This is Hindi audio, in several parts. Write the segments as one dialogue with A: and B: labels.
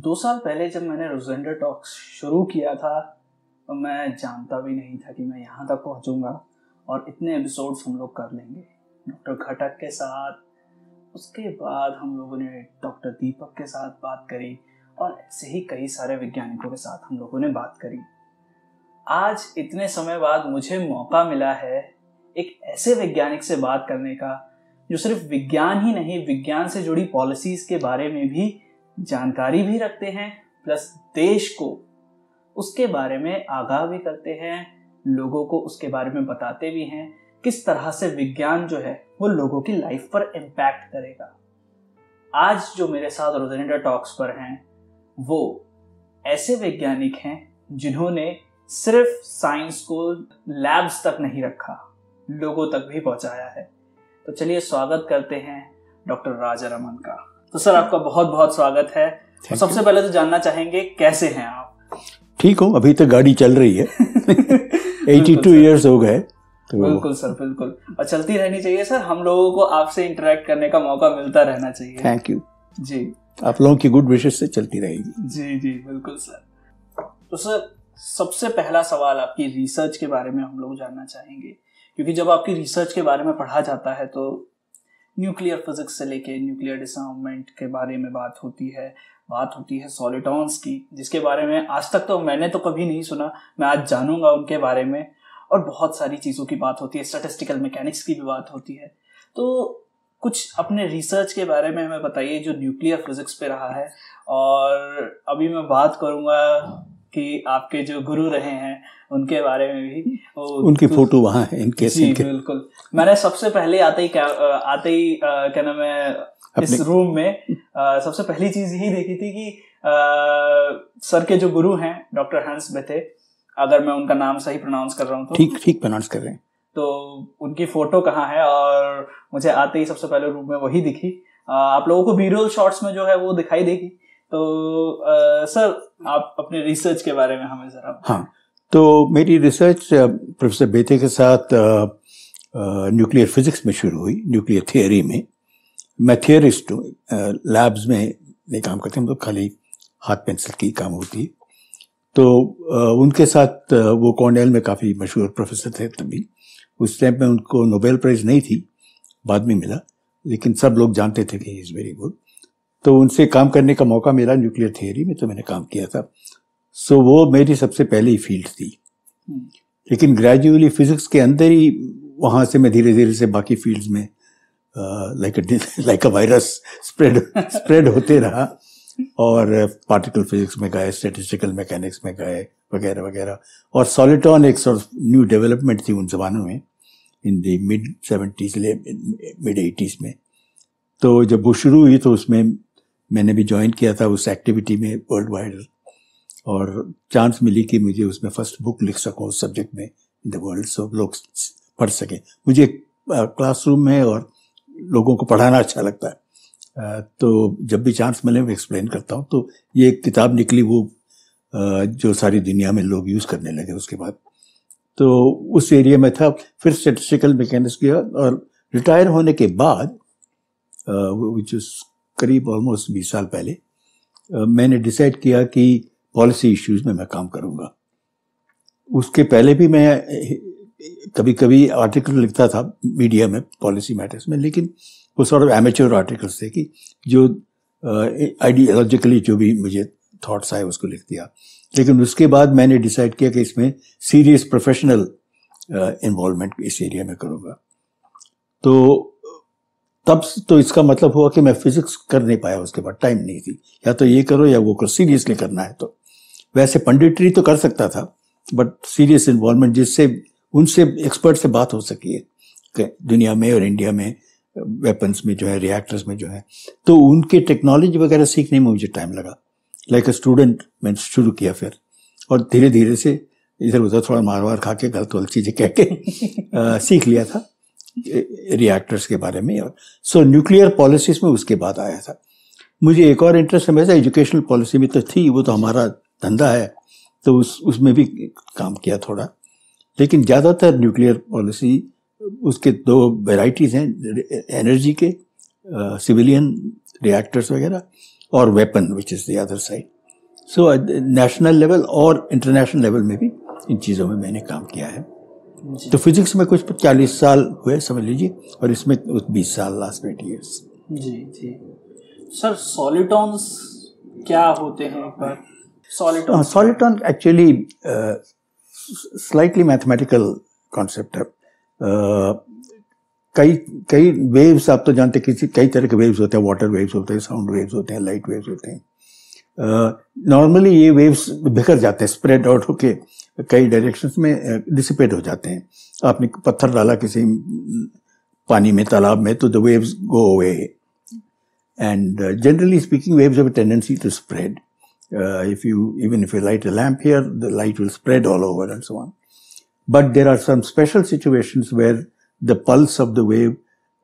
A: 2 साल पहले जब मैंने रोजेंडर टॉक्स शुरू किया था तो मैं जानता भी नहीं था कि मैं यहाँ तक पहुँचूँगा और इतने एपिसोड्स हम लोग कर लेंगे डॉक्टर घटक के साथ। उसके बाद हम लोगों ने डॉक्टर दीपक के साथ बात करी और ऐसे ही कई सारे वैज्ञानिकों के साथ हम लोगों ने बात करी। आज इतने समय बाद मुझे मौका मिला है एक ऐसे वैज्ञानिक से बात करने का जो सिर्फ विज्ञान ही नहीं, विज्ञान से जुड़ी पॉलिसीज़ के बारे में भी जानकारी भी रखते हैं, प्लस देश को उसके बारे में आगाह भी करते हैं, लोगों को उसके बारे में बताते भी हैं किस तरह से विज्ञान जो है वो लोगों की लाइफ पर इम्पैक्ट करेगा। आज जो मेरे साथ रोजेंडर टॉक्स पर हैं वो ऐसे वैज्ञानिक हैं जिन्होंने सिर्फ साइंस को लैब्स तक नहीं रखा, लोगों तक भी पहुंचाया है। तो चलिए स्वागत करते हैं डॉक्टर राजारमन का। तो सर आपका बहुत बहुत स्वागत है। सबसे पहले तो जानना चाहेंगे कैसे हैं आप?
B: ठीक हूँ, अभी तक गाड़ी चल रही है। 82 इयर्स हो गए तो
A: बिल्कुल सर, बिल्कुल, और चलती रहनी चाहिए सर। हम लोगों को आपसे इंटरेक्ट करने का मौका मिलता रहना चाहिए।
B: थैंक यू
A: जी,
B: आप लोगों की गुड विशेस से चलती रहेगी।
A: जी जी बिल्कुल सर। तो सर सबसे पहला सवाल आपकी रिसर्च के बारे में हम लोग जानना चाहेंगे, क्योंकि जब आपकी रिसर्च के बारे में पढ़ा जाता है तो न्यूक्लियर फिजिक्स से लेके न्यूक्लियर डिसआर्ममेंट के बारे में बात होती है सॉलिटॉन्स की, जिसके बारे में आज तक तो मैंने तो कभी नहीं सुना। मैं आज जानूंगा उनके बारे में, और बहुत सारी चीज़ों की बात होती है, स्टैटिस्टिकल मैकेनिक्स की भी बात होती है। तो कुछ अपने रिसर्च के बारे में हमें बताइए जो न्यूक्लियर फिजिक्स पे रहा है। और अभी मैं बात करूंगा कि आपके जो गुरु रहे हैं उनके बारे में भी,
B: उनकी फोटो वहाँ है इनके।
A: जी बिल्कुल। मैंने सबसे पहले आते ही क्या नाम है इस रूम में सबसे पहली चीज यही देखी थी कि सर के जो गुरु हैं डॉक्टर हंस बेथे, अगर मैं उनका नाम सही प्रोनाउंस कर रहा हूँ तो
B: ठीक प्रोनाउंस कर रहे हैं,
A: तो उनकी फोटो कहाँ है, और मुझे आते ही सबसे पहले रूम में वही दिखी। आप लोगों को बी-रोल शॉट्स में जो है वो दिखाई देगी। तो सर आप अपने रिसर्च के बारे में हमें जरा।
B: हाँ, तो मेरी रिसर्च प्रोफेसर बेथे के साथ न्यूक्लियर फिजिक्स में शुरू हुई, न्यूक्लियर थियोरी में। मैं थियोरिस्ट हूँ, लैब्स में नहीं काम करते हम लोग, खाली हाथ पेंसिल की काम होती है। तो उनके साथ वो कॉर्नेल में काफ़ी मशहूर प्रोफेसर थे तभी। उस टाइम में उनको नोबेल प्राइज़ नहीं थी, बाद में मिला, लेकिन सब लोग जानते थे कि ही इज़ वेरी गुड। तो उनसे काम करने का मौका मिला न्यूक्लियर थियोरी में, तो मैंने काम किया था। सो वो मेरी सबसे पहली फील्ड थी। लेकिन ग्रेजुअली फिजिक्स के अंदर ही वहाँ से मैं धीरे धीरे से बाकी फील्ड्स में लाइक अ वायरस स्प्रेड होते रहा, और पार्टिकल फिजिक्स में गए, स्टैटिस्टिकल मैकेनिक्स में गए, वगैरह वगैरह। और सॉलिटॉन एक सॉर्ट न्यू डेवलपमेंट थी उन जमानों में, इन द मिड 80s में। तो जब वो शुरू हुई तो उसमें मैंने भी ज्वाइन किया था उस एक्टिविटी में वर्ल्ड वाइड, और चांस मिली कि मुझे उसमें फर्स्ट बुक लिख सकूं उस सब्जेक्ट में इन द वर्ल्ड, सब लोग पढ़ सकें। मुझे क्लासरूम में और लोगों को पढ़ाना अच्छा लगता है, तो जब भी चांस मिले मैं एक्सप्लेन करता हूँ। तो ये एक किताब निकली वो जो सारी दुनिया में लोग यूज़ करने लगे उसके बाद। तो उस एरिया में था। फिर स्टैटिस्टिकल मैकेनिक्स किया, और रिटायर होने के बाद विच इज़ करीब ऑलमोस्ट 20 साल पहले, मैंने डिसाइड किया कि पॉलिसी इश्यूज में मैं काम करूँगा। उसके पहले भी मैं कभी कभी आर्टिकल लिखता था मीडिया में पॉलिसी मैटर्स में, लेकिन वो सॉर्ट ऑफ एमेच्योर आर्टिकल्स थे कि जो आइडियोलॉजिकली जो भी मुझे थॉट्स आए उसको लिख दिया। लेकिन उसके बाद मैंने डिसाइड किया कि इसमें सीरियस प्रोफेशनल इन्वॉल्वमेंट इस एरिया में करूँगा। तो तब तो इसका मतलब हुआ कि मैं फिजिक्स कर नहीं पाया, उसके बाद टाइम नहीं थी, या तो ये करो या वो करो, सीरियसली करना है। तो वैसे पंडितरी तो कर सकता था, बट सीरियस इन्वॉल्वमेंट जिससे उनसे एक्सपर्ट से बात हो सकी है दुनिया में और इंडिया में, वेपन्स में जो है, रिएक्टर्स में जो है, तो उनके टेक्नोलॉजी वगैरह सीखने में मुझे टाइम लगा। लाइक अ स्टूडेंट मैंने शुरू किया फिर, और धीरे धीरे से इधर उधर थोड़ा मार खा के गलत वलत चीज़ें कह के सीख लिया था रिएक्टर्स के बारे में। और सो न्यूक्लियर पॉलिसीज में उसके बाद आया था। मुझे एक और इंटरेस्ट है, वैसे एजुकेशनल पॉलिसी में तो थी, वो तो हमारा धंधा है, तो उसमें भी काम किया थोड़ा। लेकिन ज़्यादातर न्यूक्लियर पॉलिसी, उसके 2 वैराइटीज़ हैं, एनर्जी के, सिविलियन रिएक्टर्स वगैरह, और weapon which is the other side. So national level और इंटरनेशनल लेवल में भी इन चीज़ों में मैंने काम किया है। तो फिजिक्स में कुछ 40 साल हुए समझ लीजिए, और इसमें 20 साल, लास्ट 20 ईयर्स।
A: जी जी सर, सॉलिटॉन्स क्या होते हैं एक बार?
B: Soliton actually slightly mathematical concept है। कई कई वेव्स आप तो जानते हैं, कई तरह के वेव्स होते हैं, वाटर वेव्स होते हैं, साउंड वेव्स होते हैं, लाइट वेव्स होते हैं। नॉर्मली ये वेव्स बिखर जाते हैं, स्प्रेड आउट होके कई डायरेक्शंस में डिसिपेट हो जाते हैं। आपने पत्थर डाला किसी पानी में, तालाब में, तो the waves go away, and generally speaking waves have a tendency to spread. If you light a lamp here, the light will spread all over and so on. But there are some special situations where the pulse of the wave,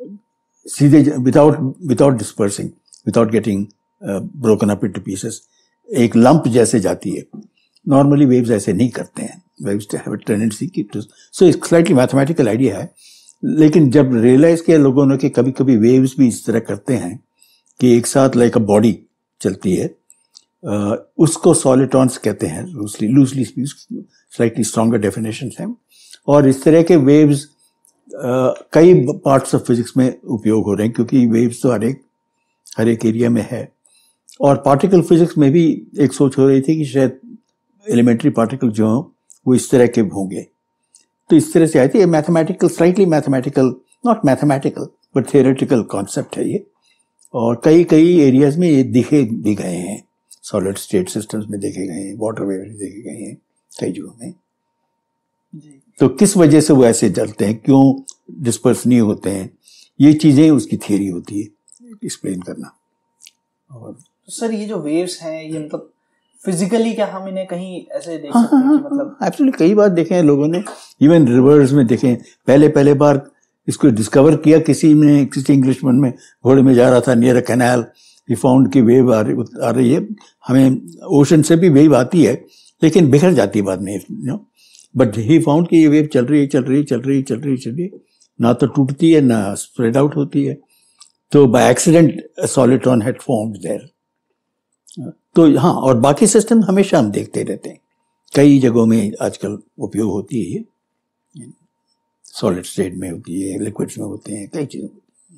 B: without dispersing, without getting broken up into pieces, एक lump जैसे जाती है. Normally waves ऐसे नहीं करते हैं. Waves have a tendency to, so it's slightly mathematical idea है. लेकिन जब realize किया लोगों ने कि कभी कभी waves भी इस तरह करते हैं कि एक साथ like a body चलती है, उसको सॉलिटॉन्स कहते हैं, लूजली स्लाइटली स्ट्रॉन्गर डेफिनेशन है। और इस तरह के वेव्स कई पार्ट्स ऑफ फिजिक्स में उपयोग हो रहे हैं, क्योंकि वेव्स तो हर एक एरिया में है। और पार्टिकल फिजिक्स में भी एक सोच हो रही थी कि शायद एलिमेंट्री पार्टिकल जो हों वो इस तरह के होंगे, तो इस तरह से आई थी। Mathematical, slightly mathematical, not mathematical but theoretical concept है ये, और कई एरियाज में ये दिखे गए हैं। सॉलिड स्टेट सिस्टम्स में देखे गए हैं, वाटर वेव में देखे गए हैं कई जगहों में। तो किस वजह से वो ऐसे चलते हैं, क्यों डिस्पर्स नहीं होते हैं, ये चीजें उसकी थियरी होती है एक्सप्लेन करना। और
A: तो सर ये जो वेव्स हैं, ये मतलब फिजिकली क्या हम इन्हें कहीं ऐसे देख सकते हैं? मतलब
B: एब्सोल्युटली कई बार देखे हैं लोगों ने, इवन रिवर्स में देखे हैं। पहले बार इसको डिस्कवर किया किसी इंग्लिशमैन में, घोड़े में जा रहा था near a canal, he found की वेव आ रही है। हमें ओशन से भी वेव आती है लेकिन बिखर जाती है बाद में, बट ही फाउंड कि ये वेव चल रही, ना तो टूटती है ना स्प्रेड आउट होती है। तो by accident soliton had formed there. तो हाँ, और बाकी सिस्टम हमेशा हम देखते रहते हैं, कई जगहों में आजकल उपयोग होती है ये, सॉलिड स्टेट में होती है, लिक्विड्स में होते हैं, कई चीज़ों।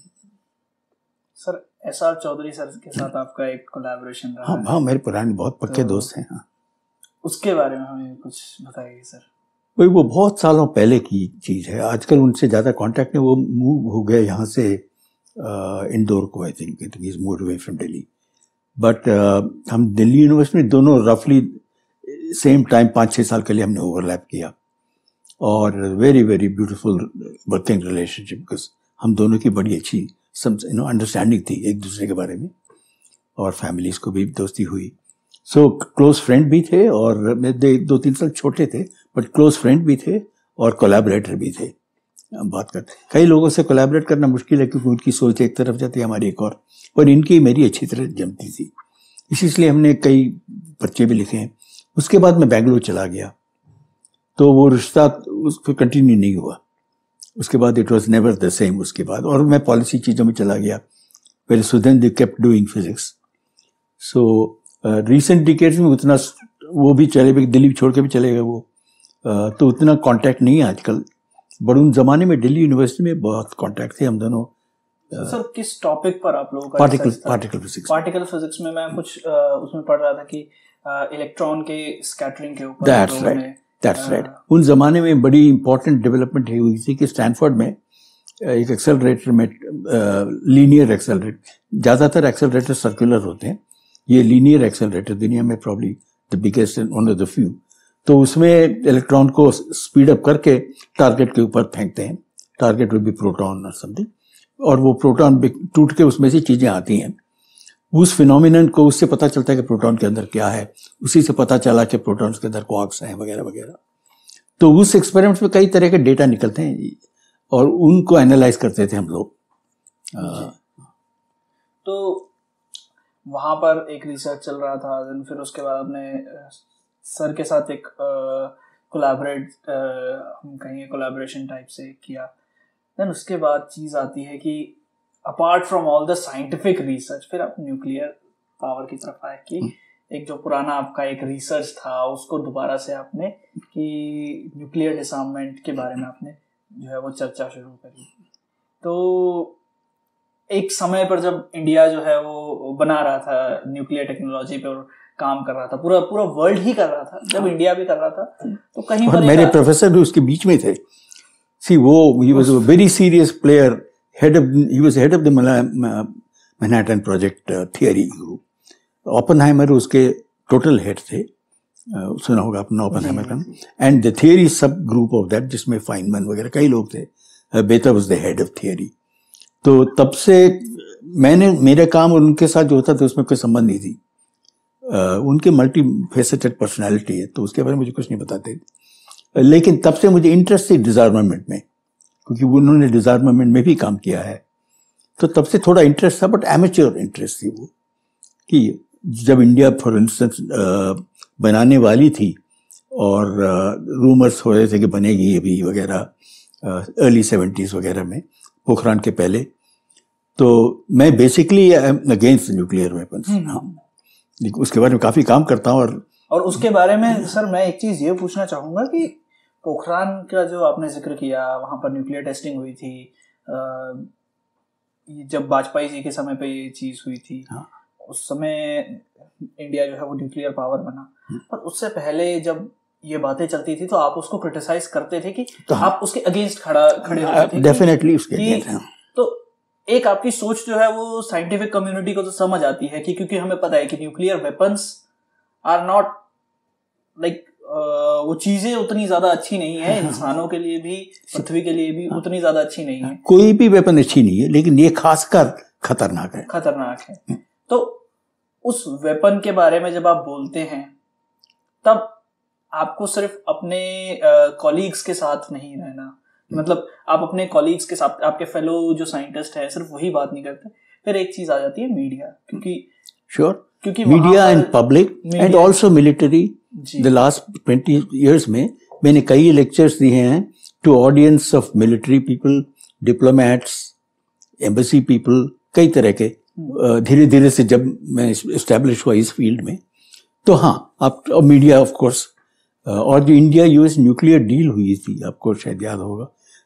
A: Sir SR. चौधरी सर के साथ आपका एक कोलैबोरेशन रहा है।
B: हाँ, मेरे पुराने बहुत पक्के दोस्त हैं। हाँ, उसके
A: बारे में हमें कुछ बताइए सर।
B: वो बहुत सालों पहले की चीज़ है, आजकल उनसे ज़्यादा कांटेक्ट नहीं। वो मूव हो गया यहाँ से इंदौर को, I think it is move away from Delhi. But हम दिल्ली यूनिवर्सिटी में दोनों रफली सेम टाइम 5-6 साल के लिए हमने ओवरलैप किया, और very very beautiful working relationship, because हम दोनों की बड़ी अच्छी अंडरस्टैंडिंग थी एक दूसरे के बारे में, और फैमिलीज को भी दोस्ती हुई। सो क्लोज फ्रेंड भी थे, और 2-3 साल छोटे थे, बट क्लोज फ्रेंड भी थे और कोलैबोरेटर भी थे। हम बात करते, कई लोगों से कोलैबोरेट करना मुश्किल है क्योंकि उनकी सोच एक तरफ जाती है, हमारी एक और इनकी मेरी अच्छी तरह जमती थी, इसलिए हमने कई पर्चे भी लिखे हैं। उसके बाद मैं बेंगलोर चला गया, तो वो रिश्ता उसको कंटिन्यू नहीं हुआ। उसके बाद it was never the same उसके बाद, और मैं पॉलिसी चीज़ों में चला गया। Very so then they kept doing physics. So recent decades में उतना वो भी चले गए, दिल्ली छोड़ के भी चले गए वो, तो उतना कांटेक्ट नहीं है आजकल। बट उन जमाने में दिल्ली यूनिवर्सिटी में बहुत कांटेक्ट थे हम दोनों।
A: सर किस टॉपिक पर आप लोगों का?
B: Particle physics.
A: पार्टिकल फिजिक्स में मैं कुछ उसमें पढ़ रहा था कि इलेक्ट्रॉन के स्कैटरिंग के ऊपर।
B: That's right. उन जमाने में बड़ी इंपॉर्टेंट डेवलपमेंट हुई थी कि स्टैनफोर्ड में एक एक्सेलरेटर में, लीनियर एक्सेलरेटर, ज़्यादातर एक्सेलरेटर सर्कुलर होते हैं, ये लीनियर एक्सेलरेटर दुनिया में probably the biggest and one of the few. तो उसमें इलेक्ट्रॉन को स्पीड अप करके टारगेट के ऊपर फेंकते हैं, टारगेट विल बी प्रोटॉन और समथिंग, और वो प्रोटॉन टूट के उसमें से चीज़ें आती हैं। उस फिनोमिनन को, उससे पता चलता है कि प्रोटॉन के अंदर क्या है, उसी से पता चला कि प्रोटॉन्स के अंदर क्वार्क्स हैं वगैरह वगैरह। तो उस एक्सपेरिमेंट्स में कई तरह के डेटा निकलते हैं और उनको एनालाइज करते थे हम लोग।
A: तो वहाँ पर एक रिसर्च चल रहा था, फिर उसके बाद आपने सर के साथ एक हम कहेंगे कोलैबोरेशन टाइप से किया। देन उसके बाद चीज़ आती है कि apart from all the scientific research, फिर आप न्यूक्लियर पावर की तरफ आए कि एक जो पुराना आपका एक रिसर्च था उसको दोबारा से आपने कि न्यूक्लियर डिसआर्ममेंट के बारे में आपने जो है वो चर्चा शुरू करी। तो एक समय पर जब इंडिया जो है वो बना रहा था न्यूक्लियर टेक्नोलॉजी पे और काम कर रहा था, पूरा पूरा वर्ल्ड ही कर रहा था, जब इंडिया भी कर रहा था तो कहीं पर
B: मेरे प्रोफेसर भी उसके बीच में थे। सी वो he was a very serious player, he was head of the Manhattan project theory group. Oppenheimer उसके टोटल हेड थे, सुना होगा अपना ओपेनहाइमर का, एंड द थियरी सब ग्रुप ऑफ दैट जिसमें फाइनमैन वगैरह कई लोग थे। Bethe was the head of theory. तो तब से मेरा काम और उनके साथ जो होता था उसमें कोई संबंध नहीं थी। उनके मल्टी फेसेटेड पर्सनैलिटी है तो उसके बारे में मुझे कुछ नहीं बताते, लेकिन तब से मुझे इंटरेस्ट थी डिसआर्मामेंट में, क्योंकि उन्होंने डिसआर्मामेंट में भी काम किया है। तो तब से थोड़ा इंटरेस्ट था, बट एमेच्योर इंटरेस्ट थी वो, कि जब इंडिया फॉर इंस्टेंस बनाने वाली थी और रूमर्स हो रहे थे कि बनेगी अभी वगैरह अर्ली 70s वगैरह में, पोखरान के पहले, तो मैं बेसिकली अगेंस्ट न्यूक्लियर वेपन्स। हाँ, उसके बारे में काफी काम करता हूँ।
A: और उसके बारे में सर मैं एक चीज ये पूछना चाहूंगा कि पोखरान का जो आपने जिक्र किया, वहां पर न्यूक्लियर टेस्टिंग हुई थी, जब वाजपेयी जी के समय पे ये चीज हुई थी।
B: हाँ।
A: उस समय इंडिया जो है वो न्यूक्लियर पावर बना, पर उससे पहले जब ये बातें चलती थी तो आप उसको क्रिटिसाइज करते थे कि आप उसके अगेंस्ट खड़े होते थे।
B: डेफिनेटली उसके अगेंस्ट।
A: तो एक आपकी सोच जो है वो साइंटिफिक कम्युनिटी को तो समझ आती है कि क्योंकि हमें पता है कि nuclear weapons are not like वो चीजें उतनी ज्यादा अच्छी नहीं है, इंसानों के लिए भी, पृथ्वी के लिए भी उतनी ज्यादा अच्छी नहीं है।
B: कोई भी वेपन अच्छी नहीं है, लेकिन ये खासकर खतरनाक
A: है। तो उस वेपन के बारे में जब आप बोलते हैं तब आपको सिर्फ अपने कॉलीग्स के साथ नहीं रहना, मतलब आप अपने कॉलीग्स के साथ, आपके फेलो जो साइंटिस्ट है, सिर्फ वही बात नहीं करते। फिर एक चीज आ जाती है मीडिया, क्योंकि
B: media and public and also military. The last 20 years में मैंने कई लेक्चर्स दिए हैं to audience of military people, diplomats, embassy people, कई तरह के। धीरे धीरे से जब मैं एस्टैब्लिश हुआ इस फील्ड में, तो हाँ, आप मीडिया ऑफ कोर्स। और जो इंडिया यूएस न्यूक्लियर डील हुई थी, आपको शायद याद होगा,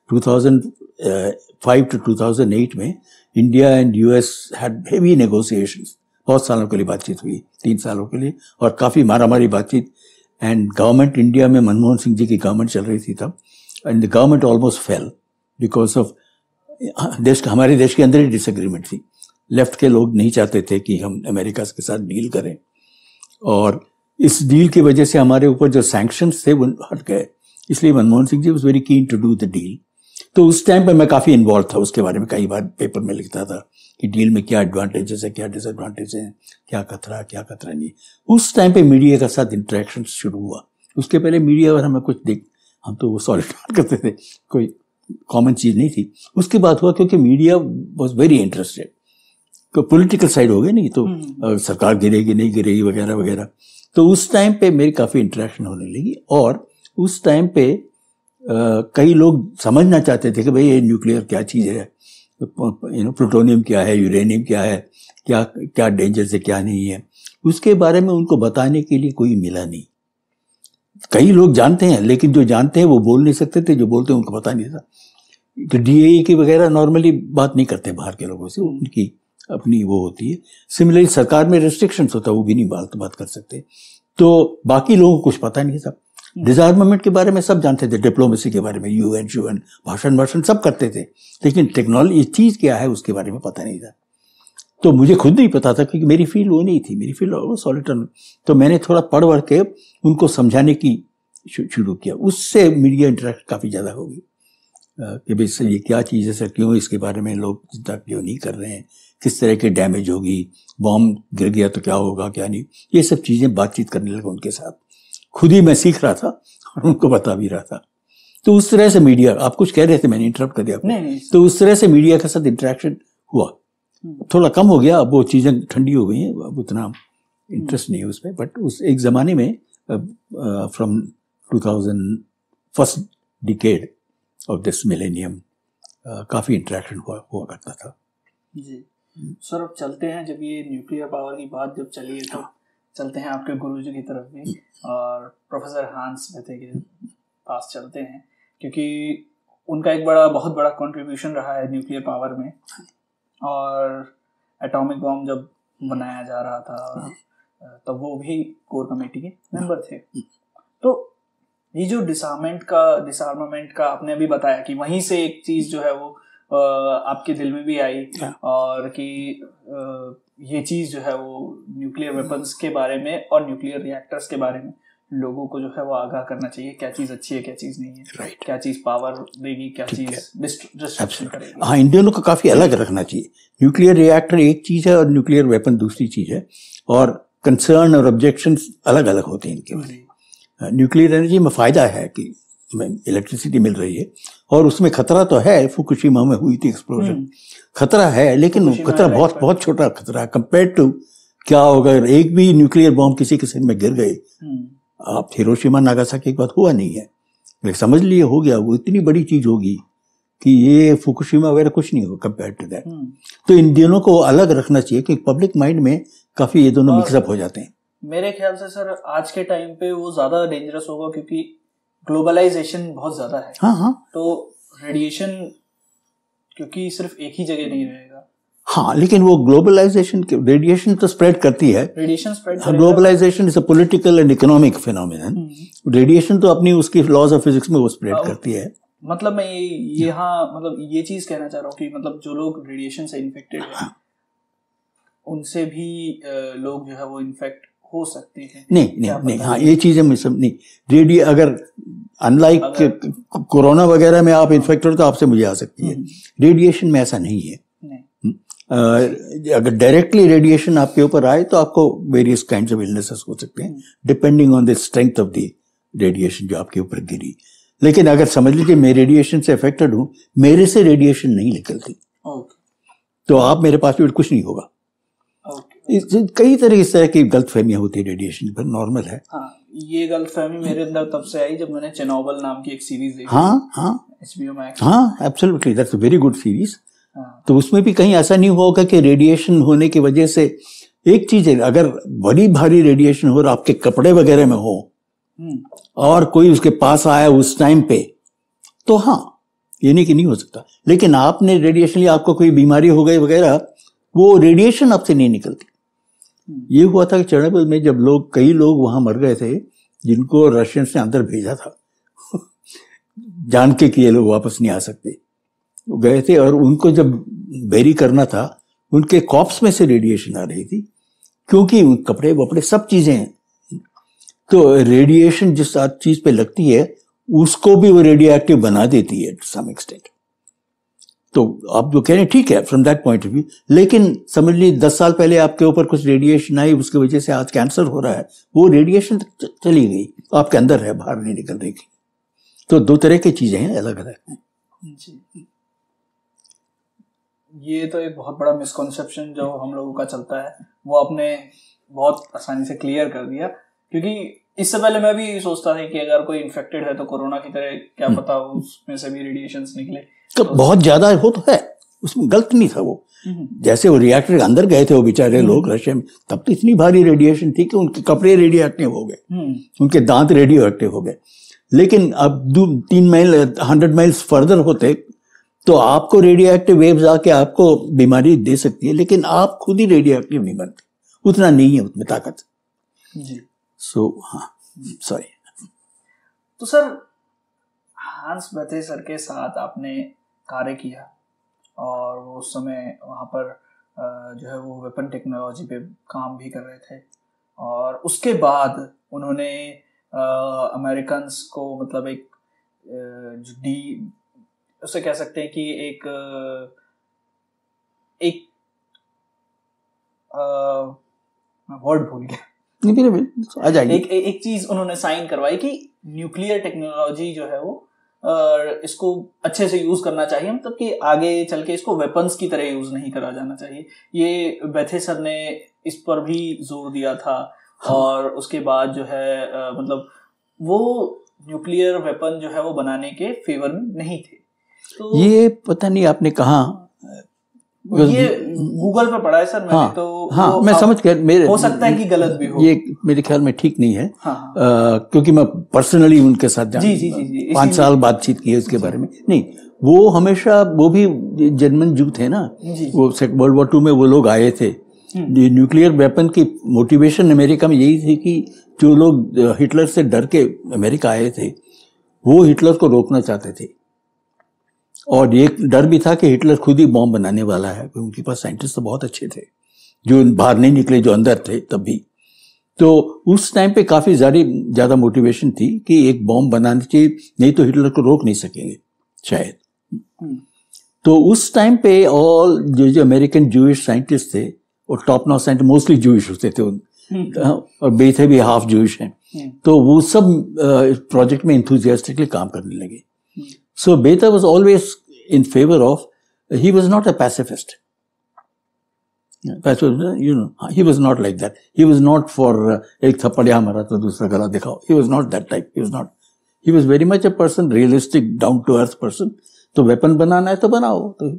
B: 2005 to 2008 में India and US had heavy negotiations. बहुत सालों के लिए बातचीत हुई, 3 सालों के लिए, और काफ़ी मारामारी बातचीत। एंड गवर्नमेंट इंडिया में मनमोहन सिंह जी की गवर्नमेंट चल रही थी तब, and the government almost fail because of हमारे देश के अंदर ही डिसएग्रीमेंट थी। लेफ्ट के लोग नहीं चाहते थे कि हम अमेरिका के साथ डील करें, और इस डील की वजह से हमारे ऊपर जो सैंक्शंस थे वो हट गए। इसलिए Manmohan Singh ji was very keen to do the deal. तो उस टाइम पे मैं काफ़ी इन्वॉल्व था, उसके बारे में कई बार पेपर में लिखता था कि डील में क्या एडवांटेजेस है, क्या डिसएडवांटेज है, क्या खतरा नहीं। उस टाइम पे मीडिया के साथ इंटरेक्शन शुरू हुआ। उसके पहले मीडिया और हमें कुछ हम तो वो सॉलिड करते थे, कोई कॉमन चीज़ नहीं थी। उसके बाद हुआ क्योंकि media was very interested, political side हो गया नहीं तो सरकार गिरेगी नहीं गिरेगी वगैरह वगैरह। तो उस टाइम पे मेरी काफ़ी इंटरेक्शन होने लगी, और उस टाइम पे कई लोग समझना चाहते थे कि भाई ये न्यूक्लियर क्या चीज़ है, प्लूटोनियम क्या है, यूरेनियम क्या है, क्या डेंजर है, क्या नहीं है। उसके बारे में उनको बताने के लिए कोई मिला नहीं। कई लोग जानते हैं, लेकिन जो जानते हैं वो बोल नहीं सकते थे, जो बोलते हैं उनको पता नहीं था। तो डीएई की वगैरह नॉर्मली बात नहीं करते बाहर के लोगों से, उनकी अपनी वो होती है। सिमिलरली सरकार में रेस्ट्रिक्शंस होता है, वो भी नहीं बात कर सकते। तो बाकी लोगों को कुछ पता नहीं था। डिसआर्मामेंट के बारे में सब जानते थे, डिप्लोमेसी के बारे में यूएन भाषण सब करते थे, लेकिन टेक्नोलॉजी चीज़ क्या है उसके बारे में पता नहीं था। तो मुझे खुद नहीं पता था, क्योंकि मेरी फील्ड वो नहीं थी, मेरी फील्ड वो सॉलिटर। तो मैंने थोड़ा पढ़ के उनको समझाने की शुरू किया। उससे मीडिया इंटरेक्ट काफ़ी ज़्यादा हो गई कि भाई सर ये क्या चीज़ है, सर क्यों इसके बारे में लोग चिंता क्यों नहीं कर रहे हैं, किस तरह के डैमेज होगी, बॉम्ब गिर गया तो क्या होगा क्या नहीं, ये सब चीज़ें बातचीत करने लगा उनके साथ। खुद ही मैं सीख रहा था और उनको बता भी रहा था। तो उस तरह से मीडिया, आप कुछ कह रहे थे, मैंने इंटरप्ट कर दिया आपको।
A: नहीं।
B: तो उस तरह से मीडिया के साथ इंटरेक्शन हुआ। थोड़ा कम हो गया, अब वो चीज़ें ठंडी हो गई हैं, अब उतना इंटरेस्ट नहीं है उसमें। बट उस एक ज़माने में from 2000 first decade of this millennium काफ़ी इंटरेक्शन हुआ करता था।
A: जी, सर अब चलते हैं, जब ये न्यूक्लियर पावर की बात जब चली है तो चलते हैं आपके गुरुजी की तरफ भी और प्रोफेसर हांस बेथे के पास चलते हैं, क्योंकि उनका एक बहुत बड़ा कंट्रीब्यूशन रहा है न्यूक्लियर पावर में। और एटॉमिक बॉम्ब जब बनाया जा रहा था तब वो भी कोर कमेटी के मेंबर थे। तो ये जो डिसआर्मामेंट का आपने अभी बताया कि वहीं से एक चीज जो है वो आपके दिल में भी आई और कि ये चीज जो है वो न्यूक्लियर वेपन्स के बारे में और न्यूक्लियर रिएक्टर्स के बारे में लोगों को जो है वो आगाह करना चाहिए, क्या चीज अच्छी है क्या चीज नहीं है,
B: right.
A: क्या चीज पावर देगी क्या चीज डिस्ट्रक्शन करेगी।
B: हाँ, इन दोनों को काफी अलग रखना चाहिए। न्यूक्लियर रिएक्टर एक चीज है और न्यूक्लियर वेपन दूसरी चीज है, और कंसर्न और ऑब्जेक्शंस अलग अलग होते हैं इनके। न्यूक्लियर एनर्जी में फायदा है कि इलेक्ट्रिसिटी मिल रही है, और उसमें खतरा तो है, फुकुशिमा में हुई थी एक्सप्लोजन, खतरा है, लेकिन खतरा बहुत बहुत छोटा खतरा है कंपेयर टू क्या होगा अगर एक भी न्यूक्लियर बॉम्ब किसी के सिर में गिर गए। आप हिरोशिमा नागासाकी की बात हुआ नहीं है, लेकिन समझ लिए हो गया, वो इतनी बड़ी चीज होगी कि ये फुकुशिमा वगैरह कुछ नहीं होगा कंपेयर टू दैट। तो इन दोनों को अलग रखना चाहिए कि पब्लिक माइंड में काफी ये दोनों मिक्सअप हो जाते हैं।
A: मेरे ख्याल से सर आज के टाइम पे वो ज्यादा डेंजरस होगा क्योंकि ग्लोबलाइजेशन बहुत ज्यादा है।
B: हाँ,
A: तो रेडिएशन क्योंकि सिर्फ एक ही जगह नहीं रहेगा।
B: हाँ, लेकिन वो ग्लोबलाइजेशन रेडिएशन तो स्प्रेड करती है,
A: radiation spread.
B: Globalization is a political and economic phenomenon. Radiation तो अपनी उसकी लॉज ऑफ फिजिक्स में वो स्प्रेड करती है।
A: मतलब मैं ये चीज कहना चाह रहा हूँ कि मतलब जो लोग रेडिएशन से इन्फेक्टेड हैं उनसे भी लोग जो है वो इन्फेक्ट हो सकते हैं।
B: नहीं, हाँ, ये चीजें मैं सब नहीं। अगर अनलाइक कोरोना वगैरह में आप इन्फेक्टेड हो तो आपसे मुझे आ सकती है, रेडिएशन में ऐसा नहीं है। अगर डायरेक्टली रेडिएशन आपके ऊपर आए तो आपको वेरियस काइंड्स ऑफ इलनेसेस हो सकते हैं depending on the strength of the radiation जो आपके ऊपर गिरी। लेकिन अगर समझ लीजिए मैं रेडिएशन से अफेक्टेड हूं, मेरे से रेडिएशन नहीं निकलती, तो आप मेरे पास भी कुछ नहीं होगा। कई तरह इस तरह की गलतफहमियां होती है रेडिएशन पर, नॉर्मल है।
A: ये गलतफहमी मेरे अंदर तब से आई जब मैंने चेर्नोबिल नाम की एक सीरीज देखी। HBO Max.
B: हाँ, absolutely, that's a very good series. तो उसमें भी कहीं ऐसा नहीं होगा कि रेडिएशन होने की वजह से, एक चीज है, अगर बड़ी भारी रेडिएशन हो और आपके कपड़े वगैरह में हो और कोई उसके पास आया उस टाइम पे, तो हाँ, ये नहीं कि नहीं हो सकता। लेकिन आपने रेडिएशन लिया, आपको कोई बीमारी हो गई वगैरह, वो रेडिएशन आपसे नहीं निकलती। ये हुआ था कि चेर्नोबिल में जब कई लोग वहां मर गए थे जिनको रशियंस ने अंदर भेजा था जान के कि ये लोग वापस नहीं आ सकते, गए थे, और उनको जब बेरी करना था उनके कॉप्स में से रेडिएशन आ रही थी, क्योंकि कपड़े वपड़े सब चीजें हैं। तो रेडिएशन जिस चीज पे लगती है उसको भी वो रेडियो एक्टिव बना देती है टू सम एक्सटेंट। तो आप जो कह रहे हैं ठीक है from that point of view, लेकिन समझ लीजिए 10 साल पहले आपके ऊपर कुछ रेडिएशन आई, उसकी वजह से आज कैंसर हो रहा है, वो रेडिएशन चली गई, आपके अंदर है, बाहर नहीं निकल रही। तो दो तरह की चीजें हैं, अलग अलग।
A: ये तो एक बहुत बड़ा मिसकॉन्सेप्शन जो हम लोगों का चलता है वो आपने बहुत आसानी से क्लियर कर दिया, क्योंकि इससे पहले मैं भी सोचता था कि अगर कोई इन्फेक्टेड है तो कोरोना की तरह क्या पता उसमें से भी रेडिएशंस निकले, तो बहुत
B: ज्यादा हो तो है, उसमें गलत नहीं था वो। जैसे वो रिएक्टर के अंदर गए थे वो बेचारे लोग रशिया में, तब तो इतनी भारी रेडिएशन थी कि उनके कपड़े रेडियो एक्टिव हो गए, उनके दांत रेडियो एक्टिव हो गए। लेकिन अब 3 माइल 100 माइल्स फर्दर होते तो आपको रेडियो एक्टिव वेव्स आके आपको बीमारी दे सकती है, लेकिन आप खुद ही रेडियो एक्टिव नहीं बनते, उतना नहीं है उसमें ताकत। हाँ, सॉरी।
A: तो सर हांस बेथे सर के साथ आपने कार्य किया और वो उस समय वहाँ पर जो है वो वेपन टेक्नोलॉजी पे काम भी कर रहे थे, और उसके बाद उन्होंने अमेरिकन्स को मतलब उसे कह सकते हैं कि एक वर्ड भूल गया,
B: आ जाएगी।
A: एक चीज उन्होंने साइन करवाई कि न्यूक्लियर टेक्नोलॉजी जो है वो इसको अच्छे से यूज करना चाहिए, मतलब कि आगे चल के इसको वेपन्स की तरह यूज नहीं करा जाना चाहिए। ये बेथे सर ने इस पर भी जोर दिया था। और उसके बाद जो है मतलब वो न्यूक्लियर वेपन जो है वो बनाने के फेवर में नहीं थे। तो
B: ये पता नहीं आपने कहा
A: ये गूगल पे पढ़ा है सर मैंने।
B: हाँ,
A: तो
B: हाँ, मैं समझ गया, मेरे
A: हो सकता है कि गलत भी हो,
B: ये मेरे ख्याल में ठीक नहीं है।
A: हाँ,
B: क्योंकि मैं पर्सनली उनके साथ
A: जी
B: 5 साल बातचीत की है उसके बारे में। नहीं, वो हमेशा, वो भी जर्मन जू थे ना, वो वर्ल्ड वॉर 2 में वो लोग आए थे। न्यूक्लियर वेपन की मोटिवेशन अमेरिका में यही थी कि जो लोग हिटलर से डर के अमेरिका आए थे वो हिटलर को रोकना चाहते थे, और एक डर भी था कि हिटलर खुद ही बॉम्ब बनाने वाला है। उनके पास साइंटिस्ट तो बहुत अच्छे थे जो बाहर नहीं निकले, जो अंदर थे तब भी। तो उस टाइम पे काफी ज्यादा मोटिवेशन थी कि एक बॉम्ब बनानी चाहिए, नहीं तो हिटलर को रोक नहीं सकेंगे शायद। तो उस टाइम पे ऑल जो अमेरिकन जूइश साइंटिस्ट थे, और top notch scientist mostly Jewish होते थे, और बेथे भी हाफ जूइश हैं, तो वो सब प्रोजेक्ट में इंथुजियास्टिकली काम करने लगे। So Bethe was always in favor of, he was not a pacifist. He was not like that. He was not for एक थप्पड़ यहाँ मारा तो दूसरा गला दिखाओ. He was not that type. He was very much a person, realistic, down to earth person. तो वेपन बनाना है तो बनाओ.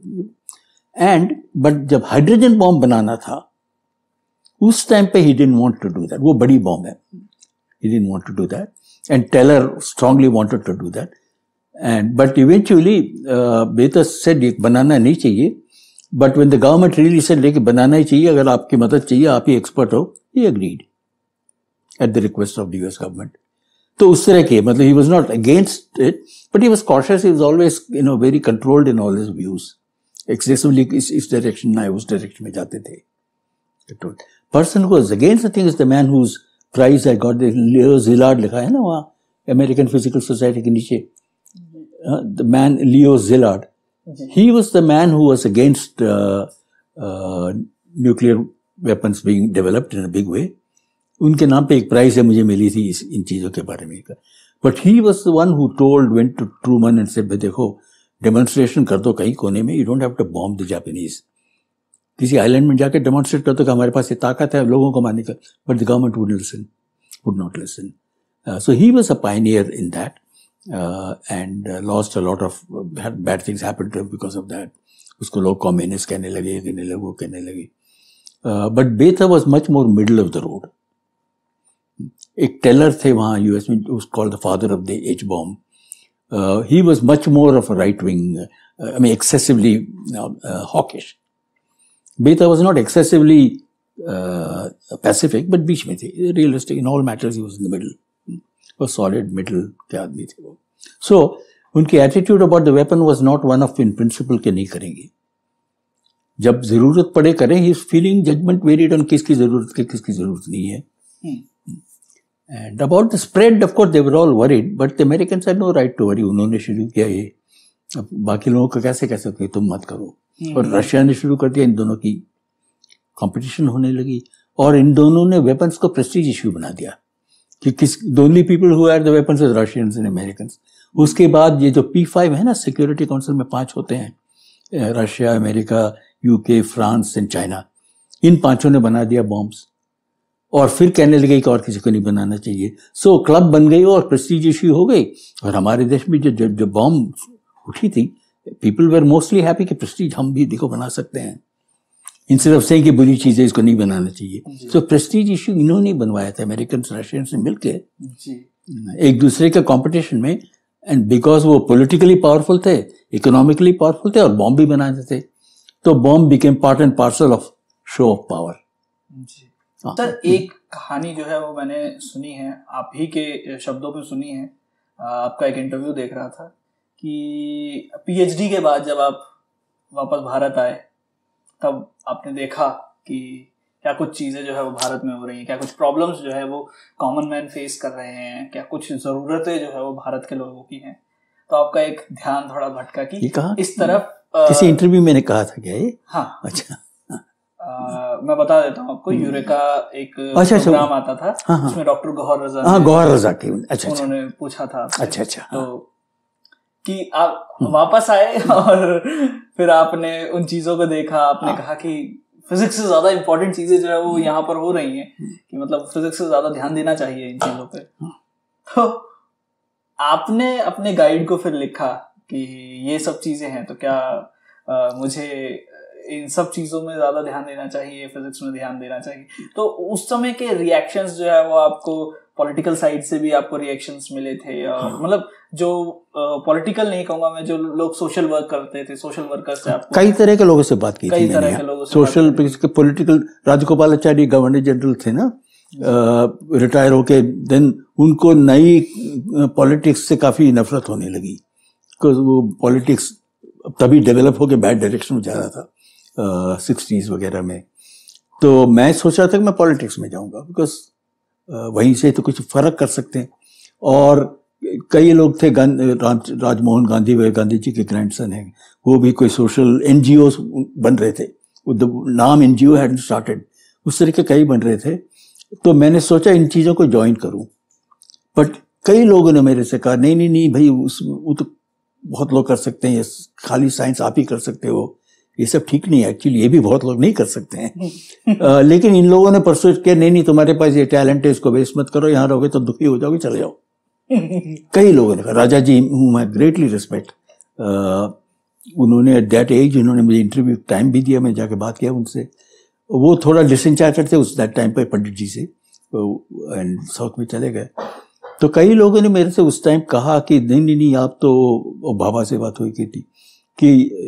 B: But जब हाइड्रोजन बॉम्ब बनाना था, उस टाइम पे he didn't want to do that. वो बड़ी बॉम्ब है. He didn't want to do that. And Teller strongly wanted to do that. But eventually, Bethe said ये बनाना नहीं चाहिए. But when the government really said लेकिन बनाना ही चाहिए, अगर आपकी मदद चाहिए, आप ही एक्सपर्ट हो, he agreed at the request of the US government. तो उस तरह के, मतलब he was not against it, but he was cautious. He was always, very controlled in all his views. Excessively इस direction ना उस direction में जाते थे. The person who was against the thing is the man whose prize I got, Leo Szilard लिखा है ना वहाँ American Physical Society के नीचे. The man Leo Szilard, he was the man who was against nuclear weapons being developed in a big way. उनके नाम पे एक प्राइज है मुझे मिली थी इन चीजों के बारे में. But he was the one who went to Truman and said, देखो डेमोन्स्ट्रेशन कर दो कहीं कोने में, you don't have to bomb the Japanese. किसी आइलैंड में जाकर डेमोन्स्ट्रेट कर दो कि हमारे पास ये ताकत है लोगों को मारने का. But the government would not listen. So he was a pioneer in that. And lost a lot of bad things happened to him because of that. उसको लोग कम्युनिस्ट कहने लगे. But Bethe was much more middle of the road. एक टेलर थे वहाँ यूएस में, was called the father of the H bomb. He was much more of a right wing, excessively hawkish. Bethe was not excessively pacific, but बीच में थे, realistic in all matters. He was in the middle. वो सॉलिड मिडिल के आदमी थे वो. सो उनकी attitude about the weapon was not one of in principle के नहीं करेंगे, जब जरूरत पड़े करें. He is feeling judgement varied on किसकी जरूरत है किसकी जरूरत नहीं है. And about the spread of course they were all worried, but the Americans had no right to worry. उन्होंने शुरू किया ये, अब बाकी लोगों को कैसे कह सकते तुम मत करो. और रशिया ने शुरू कर दिया, इन दोनों की कंपटीशन होने लगी, और इन दोनों ने वेपन्स को प्रेस्टीज इश्यू बना दिया कि the only people who had the weapons is Russians and Americans. उसके बाद ये जो P5 है ना, सिक्योरिटी काउंसिल में 5 होते हैं, Russia, America, UK, France and China, इन 5 ने बना दिया बॉम्ब्स, और फिर कहने लगे कि और किसी को नहीं बनाना चाहिए. सो क्लब बन गई और प्रेस्टीज इश्यू हो गई. और हमारे देश में जो बॉम्ब उठी थी, पीपल वेर मोस्टली हैप्पी कि प्रेस्टीज हम भी देखो बना सकते हैं, इंस्टेड ऑफ सेइंग कि बुरी चीज है इसको नहीं बनाना चाहिए. सो प्रेस्टीज इश्यू इन्होंने बनवाया था, अमेरिकन रशियन से मिलके एक दूसरे के कंपटीशन में. एंड बिकॉज वो पॉलिटिकली पावरफुल थे, इकोनॉमिकली पावरफुल थे, और बॉम्ब भी बनाते थे, तो bomb became part and parcel of show off power.
A: Sir एक कहानी जो है वो मैंने सुनी है, आप ही के शब्दों में सुनी है. आपका एक इंटरव्यू देख रहा था कि पीएचडी के बाद जब आप वापस भारत आए, तब आपने देखा कि क्या कुछ चीज़ें जो है वो भारत में हो रही हैं, क्या कुछ प्रॉब्लम्स जो है वो कॉमन मैन फेस कर रहे हैं, क्या कुछ ज़रूरतें जो है वो भारत के लोगों की हैं. तो आपका एक ध्यान थोड़ा भटका कि इस तरफ
B: किसी इंटरव्यू में कहा था क्या ये?
A: हाँ,
B: अच्छा.
A: मैं बता देता हूँ आपको. यूरेका एक प्रोग्राम आता था, उसमें डॉक्टर गौहर रजा
B: के
A: उन्होंने पूछा था.
B: अच्छा.
A: तो कि आप वापस आए और फिर आपने उन चीजों को देखा, आपने कहा कि फिजिक्स से ज्यादा इंपॉर्टेंट चीजें जो है वो यहाँ पर हो रही हैं, कि मतलब फिजिक्स से ज्यादा ध्यान देना चाहिए इन चीजों पे. तो आपने अपने गाइड को फिर लिखा कि ये सब चीजें हैं, तो क्या मुझे इन सब चीजों में ज्यादा ध्यान देना चाहिए, फिजिक्स में ध्यान देना चाहिए। तो उस समय के रिएक्शंस जो है वो आपको पॉलिटिकल साइड से भी आपको रिएक्शंस मिले थे, और मतलब जो पॉलिटिकल नहीं कहूंगा मैं, जो लोग सोशल वर्क करते थे, सोशल वर्कर से आपको
B: कई तरह के लोगों से बात की थी
A: कई तरह
B: मैंने
A: के लोगों से
B: social political. Rajagopalachari governor general थे ना, रिटायर होके, देन उनको नई पॉलिटिक्स से काफी नफरत होने लगी, बिकॉज वो पॉलिटिक्स तभी डेवलप होके बैड डायरेक्शन में जा रहा था 60s वगैरह में। तो मैं सोच रहा था कि मैं पॉलिटिक्स में जाऊंगा, बिकॉज वहीं से तो कुछ फर्क कर सकते हैं। और कई लोग थे, राजमोहन गांधी, वे गांधी जी के ग्रैंडसन हैं, वो भी कोई सोशल एनजीओ बन रहे थे, नाम एनजीओ हैड स्टार्टेड, उस तरह के कई बन रहे थे। तो मैंने सोचा इन चीज़ों को ज्वाइन करूं, बट कई लोगों ने मेरे से कहा नहीं नहीं नहीं भाई, वो तो बहुत लोग कर सकते हैं, खाली साइंस आप ही कर सकते हो, ये सब ठीक नहीं है, एक्चुअली ये भी बहुत लोग नहीं कर सकते हैं। लेकिन इन लोगों ने परसुएट किया, नहीं नहीं तुम्हारे पास ये टैलेंट है, इसको वेस्ट मत करो, यहाँ रहोगे तो दुखी हो जाओगे, चले जाओ। कई लोगों ने कहा, राजा जी हूँ मैं, ग्रेटली रिस्पेक्ट, उन्होंने एट दैट एज उन्होंने मुझे इंटरव्यू टाइम भी दिया, मैं जाके बात किया उनसे। वो थोड़ा डिसइंचार्टेड थे उस दैट टाइम पे पंडित जी से, एंड साउथ में चले गए। तो कई लोगों ने मेरे से उस टाइम कहा कि नहीं नहीं नहीं, आप तो, बाबा से बात हुई की थी कि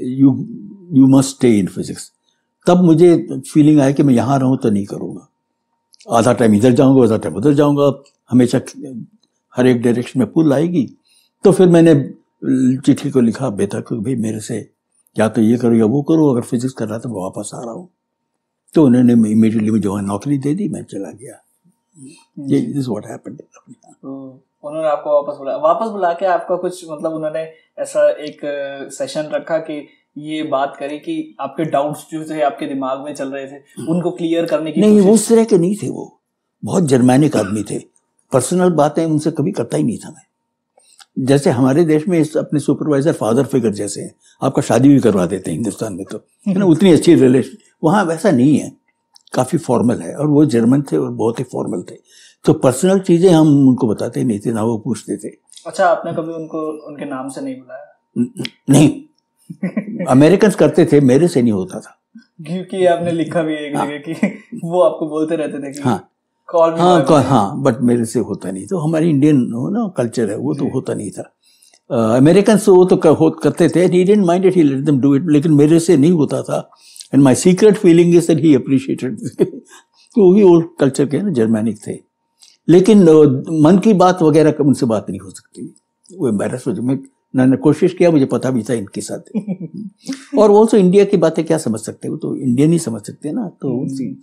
B: you must stay in physics. तब मुझे फीलिंग आया कि मैं यहाँ रहूँ तो नहीं करूँगा, आधा टाइम इधर जाऊँगा, आधा टाइम उधर जाऊँगा, हमेशा हर एक डायरेक्शन में पुल आएगी। तो फिर मैंने चिट्ठी को लिखा बेटा को, भाई मेरे से या तो ये करो या वो करो, अगर फिजिक्स कर रहा था मैं वापस आ रहा हूँ। तो उन्होंने इमीडिएटली मुझे वहाँ नौकरी दे दी, मैं चला गया। ये दिस व्हाट हैपेंड।
A: उन्होंने आपको वापस बुला के आपका कुछ मतलब उन्होंने ऐसा एक सेशन रखा कि ये बात करी कि आपके डाउट्स जो थे आपके दिमाग में चल रहे थे उनको क्लियर करने की?
B: नहीं, वो उस तरह के नहीं थे, वो बहुत जर्मैनिक आदमी थे, पर्सनल बातें उनसे कभी करता ही नहीं था मैं। जैसे हमारे देश में अपने सुपरवाइजर फादर फिगर जैसे हैं, आपका शादी भी करवा देते हैं हिंदुस्तान में, तो है ना, उतनी अच्छी रिलेशन। वहाँ वैसा नहीं है, काफ़ी फॉर्मल है, और वो जर्मन थे और बहुत ही फॉर्मल थे। तो पर्सनल चीज़ें हम उनको बताते नहीं थे, ना वो पूछते थे।
A: अच्छा, आपने कभी उनको उनके नाम से नहीं बुलाया?
B: नहीं, अमेरिकन करते थे, मेरे से नहीं होता था,
A: क्योंकि आपने लिखा भी एक जगह कि वो आपको बोलते रहते थे कि
B: हाँ
A: कॉल भी
B: हाँ, बट मेरे से होता नहीं। तो हमारी इंडियन ना कल्चर है, वो तो होता नहीं था। अमेरिकन से वो तो करते थे, he didn't mind it, he let them do it, लेकिन मेरे से नहीं होता था। And my secret feeling is that he appreciated. तो वो भी ओल्ड कल्चर के ना, जर्मैनिक थे। लेकिन मन की बात वगैरह उनसे बात नहीं हो सकती, वो एम्बैरस हो जाए। मैंने कोशिश किया, मुझे पता भी था इनके साथ। और वो तो इंडिया की बातें क्या समझ सकते, वो तो इंडियन ही समझ सकते हैं ना। तो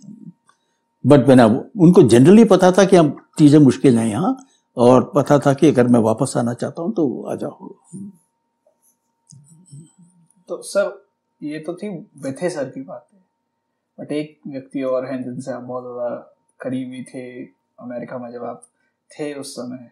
B: बट मैंने उनको जनरली पता था कि अब चीज़ें मुश्किल हैं यहाँ, और पता था कि अगर मैं वापस आना चाहता हूँ तो आ जाओ।
A: तो सर ये तो थी बेथे सर की बातें, बट एक व्यक्ति और हैं जिनसे आप बहुत ज़्यादा करीबी थे अमेरिका में जब आप थे उस समय।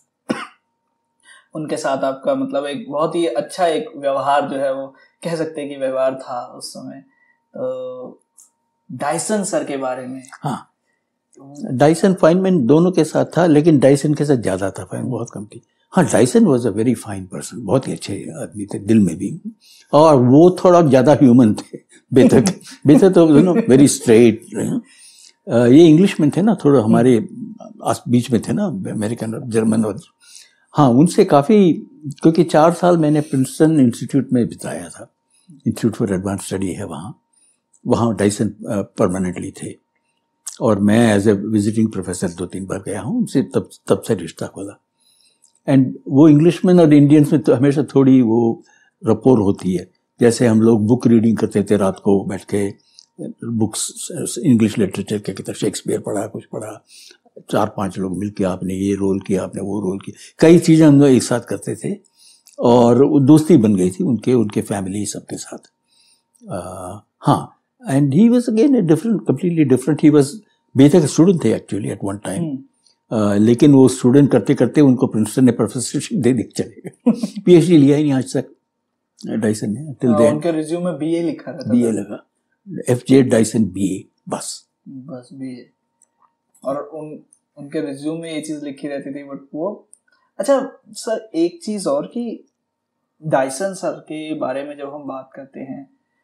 A: उनके साथ आपका मतलब एक बहुत ही अच्छा एक व्यवहार जो है वो कह सकते हैं कि व्यवहार था उस समय। तो डायसन सर के बारे में।
B: हाँ, डायसन फाइनमैन दोनों के साथ था, लेकिन डायसन के साथ ज़्यादा था, फाइन बहुत कम थी। हाँ, Dyson was a very fine person, बहुत ही अच्छे आदमी थे दिल में भी, और वो थोड़ा ज़्यादा ह्यूमन थे। बेहतर तो वेरी स्ट्रेट। ये इंग्लिशमैन थे ना, थोड़ा हमारे बीच में थे ना, अमेरिकन और जर्मन। और हाँ, उनसे काफ़ी, क्योंकि 4 साल मैंने प्रिंसटन इंस्टीट्यूट में बिताया था, इंस्टीट्यूट फॉर एडवांस स्टडी है वहाँ डायसन परमानेंटली थे, और मैं एज ए विजिटिंग प्रोफेसर 2-3 बार गया हूँ उनसे, तब से रिश्ता खोला। एंड वो इंग्लिशमैन और इंडियंस में तो हमेशा थोड़ी वो रपोर होती है। जैसे हम लोग बुक रीडिंग करते थे रात को बैठ के, बुक्स इंग्लिश लिटरेचर के किताब, शेक्सपियर पढ़ा, कुछ पढ़ा, 4-5 लोग मिलके आपने ये रोल किया, आपने वो रोल किया, कई चीज़ें हम लोग एक साथ करते थे, और दोस्ती बन गई थी उनके फैमिली सबके साथ। हाँ, and he was again a different, completely different. He was बेहतर स्टूडेंट थे एक्चुअली एट वन टाइम, लेकिन वो स्टूडेंट करते करते उनको प्रिंसटन ने प्रोफेसरशिप दे दी, चले गए। पीएचडी लिया ही नहीं आज तक डायसन ने, टिल देन।
A: उनके रिज्यूम में बीए लिखा रहता था,
B: बीए लगा, एफजे डायसन बीए, बस
A: बीए। और उनके रिज्यूम में ये चीज लिखी रहती थी, बट वो। अच्छा सर, एक चीज और कि डायसन सर के बारे में जब हम बात करते हैं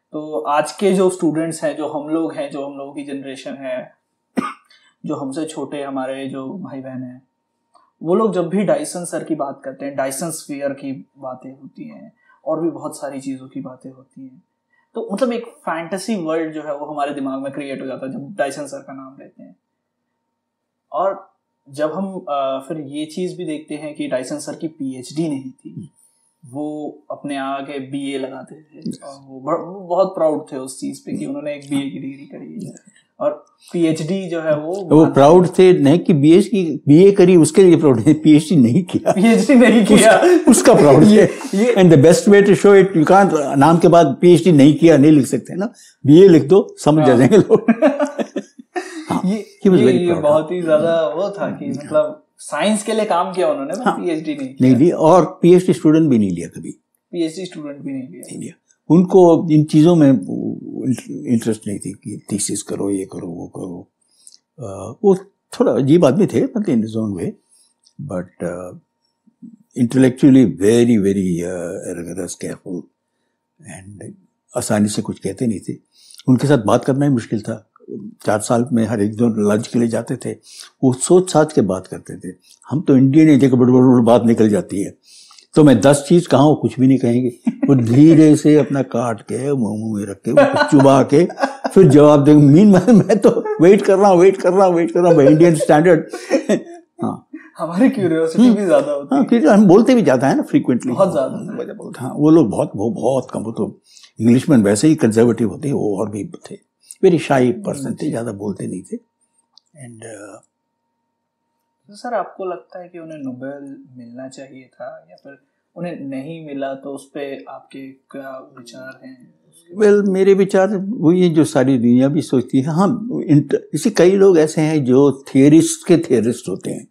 A: तो आज के जो स्टूडेंट्स हैं, जो हम लोग हैं, जो हम लोगों की जनरेशन है, जो हमसे छोटे हमारे जो भाई बहन हैं, वो लोग जब भी डायसन सर की बात करते हैं, डायसन स्फीयर की बातें होती हैं और भी बहुत सारी चीज़ों की बातें होती हैं, तो मतलब एक फैंटेसी वर्ल्ड जो है वो हमारे दिमाग में क्रिएट हो जाता है जब डायसन सर का नाम लेते हैं। और जब हम फिर ये चीज़ भी देखते हैं कि डायसन सर की पीएचडी नहीं थी, वो अपने आगे बीए लगाते थे और वो बहुत प्राउड थे उस चीज़ पे कि उन्होंने एक बीए की डिग्री करी है। और पीएचडी जो है वो
B: प्राउड थे नहीं कि बीए करी उसके लिए प्राउड है, पीएचडी नहीं किया उसका प्राउड है। And the best way to show it, you can't नाम के बाद पीएचडी नहीं किया नहीं लिख सकते ना, बीए लिख दो समझ जाएंगे लोग।
A: ये बहुत ही ज्यादा वो था कि मतलब साइंस के लिए काम किया उन्होंने, पीएचडी नहीं
B: लिया और पीएचडी स्टूडेंट भी नहीं लिया कभी,
A: पीएचडी स्टूडेंट भी नहीं लिया।
B: उनको इन चीज़ों में इंटरेस्ट नहीं थी कि थीसिस करो, ये करो, वो करो। वो थोड़ा अजीब आदमी थे मतलब in his own way, but intellectually very very rigorous, careful and आसानी से कुछ कहते नहीं थे। उनके साथ बात करना ही मुश्किल था। 4 साल में हर एक दिन लंच के लिए जाते थे, वो सोच साच के बात करते थे। हम तो इंडियन है, देखो बड़ बात निकल जाती है, तो मैं 10 चीज कहूँ कुछ भी नहीं कहेंगे, वो धीरे से अपना काट के मुंह में रख के चुबा के फिर जवाब देंगे। मीन मैं तो वेट कर रहा हूँ इंडियन स्टैंडर्ड। हाँ,
A: हमारी क्यूरियोसिटी भी ज्यादा होती है।
B: क्योंकि हम बोलते भी ज्यादा है ना फ्रीक्वेंटली,
A: बहुत ज्यादा।
B: हाँ, वो लोग बहुत कम, वो तो इंग्लिशमैन वैसे ही कंजर्वेटिव होते हैं, वो और भी थे, वेरी शाई पर्सन थे, ज्यादा बोलते नहीं थे। एंड
A: सर आपको लगता है कि उन्हें नोबेल मिलना चाहिए था या फिर उन्हें नहीं मिला, तो उस पर आपके क्या विचार हैं?
B: वेल, मेरे विचार वो ये जो सारी दुनिया भी सोचती है। हाँ, इसी कई लोग ऐसे हैं जो थियरिस्ट के थियरिस्ट होते हैं,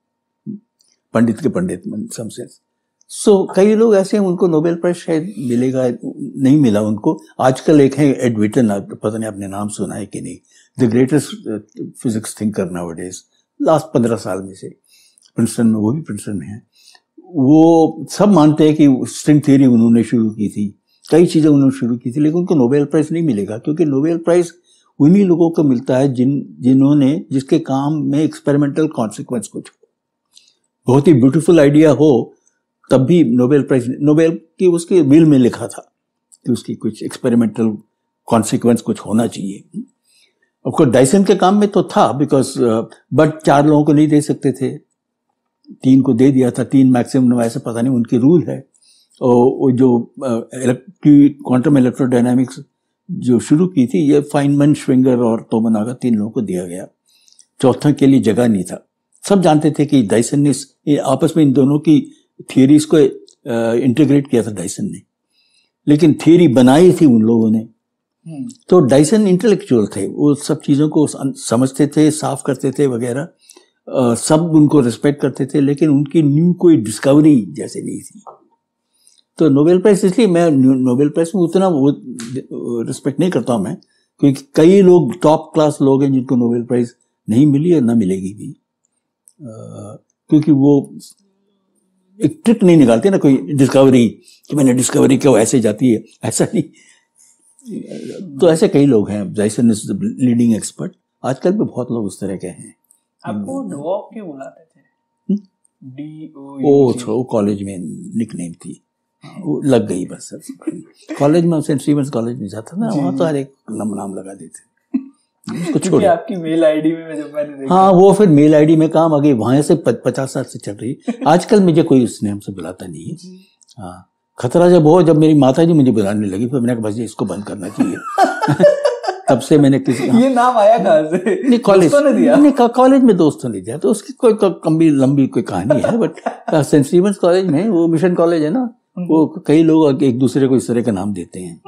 B: पंडित के पंडित समसेंस। सो कई लोग ऐसे हैं उनको नोबेल प्राइज शायद मिलेगा, नहीं मिला उनको। आजकल एक है एड विटन, पता नहीं आपने नाम सुना है कि नहीं, the greatest physics thinker nowadays, last 15 साल में से प्रिंसटन में, वो भी प्रिंसटन में है। वो सब मानते हैं कि स्ट्रिंग थ्योरी उन्होंने शुरू की थी, कई चीज़ें उन्होंने शुरू की थी, लेकिन उनको नोबेल प्राइज नहीं मिलेगा, क्योंकि नोबेल प्राइज उन्हीं लोगों को मिलता है जिन्होंने जिसके काम में एक्सपेरिमेंटल कॉन्सिक्वेंस कुछ हो, बहुत ही ब्यूटीफुल आइडिया हो, तब भी नोबेल प्राइज। नोबेल की उसके विल में लिखा था कि उसकी कुछ एक्सपेरिमेंटल कॉन्सिक्वेंस कुछ होना चाहिए। ऑफ कोर्स डायसन के काम में तो था, बिकॉज बट 4 लोगों को नहीं दे सकते थे, 3 को दे दिया था, 3 मैक्सिमम, ऐसा पता नहीं उनकी रूल है। और जो क्वांटम इलेक्ट्रोडायनामिक्स जो शुरू की थी, ये फाइनमैन, श्विंगर और तोमनागा 3 लोगों को दिया गया, चौथा के लिए जगह नहीं था। सब जानते थे कि डायसन ने आपस में इन दोनों की थियरीज को इंटीग्रेट किया था डायसन ने, लेकिन थियरी बनाई थी उन लोगों ने। तो डायसन इंटेलेक्चुअल थे, वो सब चीज़ों को समझते थे, साफ करते थे वगैरह, सब उनको रिस्पेक्ट करते थे, लेकिन उनकी न्यू कोई डिस्कवरी जैसे नहीं थी। तो नोबेल प्राइज, इसलिए मैं नोबेल प्राइज में उतना वो रिस्पेक्ट नहीं करता हूँ मैं, क्योंकि कई लोग टॉप क्लास लोग हैं जिनको नोबेल प्राइज नहीं मिली और ना मिलेगी भी, क्योंकि वो एक ट्रिक नहीं निकालते ना, कोई डिस्कवरी कि मैंने डिस्कवरी क्यों ऐसे जाती है, ऐसा नहीं। तो ऐसे कई लोग हैं, Dyson is the leading expert. आजकल भी बहुत लोग उस तरह के हैं।
A: आपको डॉग क्यों बुलाते थे?
B: वो कॉलेज में निकनेम थी, वो लग गई बस। कॉलेज में सेंट स्टीफेंस कॉलेज में जाता ना, वहाँ तो हर एक नाम लगा देते, उसको छोड़।
A: आपकी मेल आईडी में जब मैंने देखा,
B: हाँ, वो फिर मेल आईडी में काम आ गई, वहाँ से 50 साल से चल रही। आजकल मुझे कोई उस नाम से बुलाता नहीं है। हाँ, खतरा जब मेरी माता जी मुझे बुलाने लगी, फिर मैंने कहा बस इसको बंद करना चाहिए। तब से मैंने किसी
A: ये नाम आया कहाँ से?
B: नहीं, कॉलेज ने दिया। नहीं, कॉलेज में दोस्तों ने दिया, तो उसकी कोई लंबी कोई कहानी है, बट सेंट स्टीफेंस कॉलेज में, वो मिशन कॉलेज है ना, वो कई लोग एक दूसरे को इस तरह का नाम देते हैं।